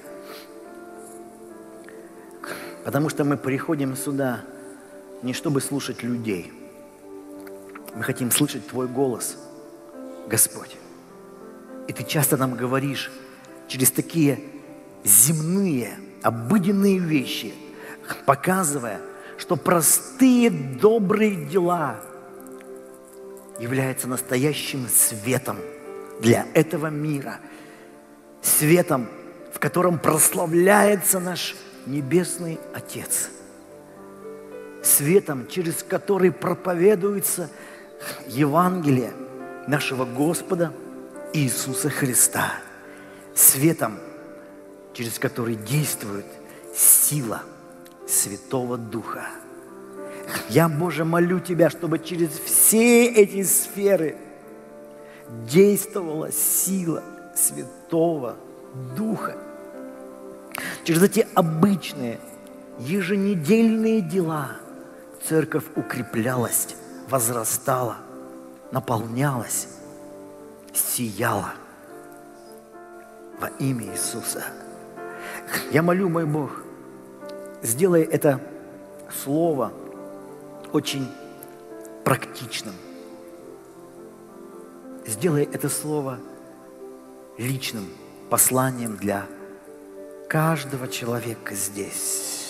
Потому что мы приходим сюда не чтобы слушать людей. Мы хотим слышать Твой голос, Господь. И Ты часто нам говоришь через такие земные, обыденные вещи, показывая, что простые добрые дела являются настоящим светом для этого мира. Светом, в котором прославляется наш Небесный Отец. Светом, через который проповедуется Евангелие нашего Господа Иисуса Христа. Светом, через который действует сила Святого Духа. Я, Боже, молю Тебя, чтобы через все эти сферы действовала сила Святого Духа. Через эти обычные, еженедельные дела церковь укреплялась, возрастала, наполнялась, сияла во имя Иисуса. Я молю, мой Бог, сделай это слово очень практичным. Сделай это слово личным посланием для каждого человека здесь.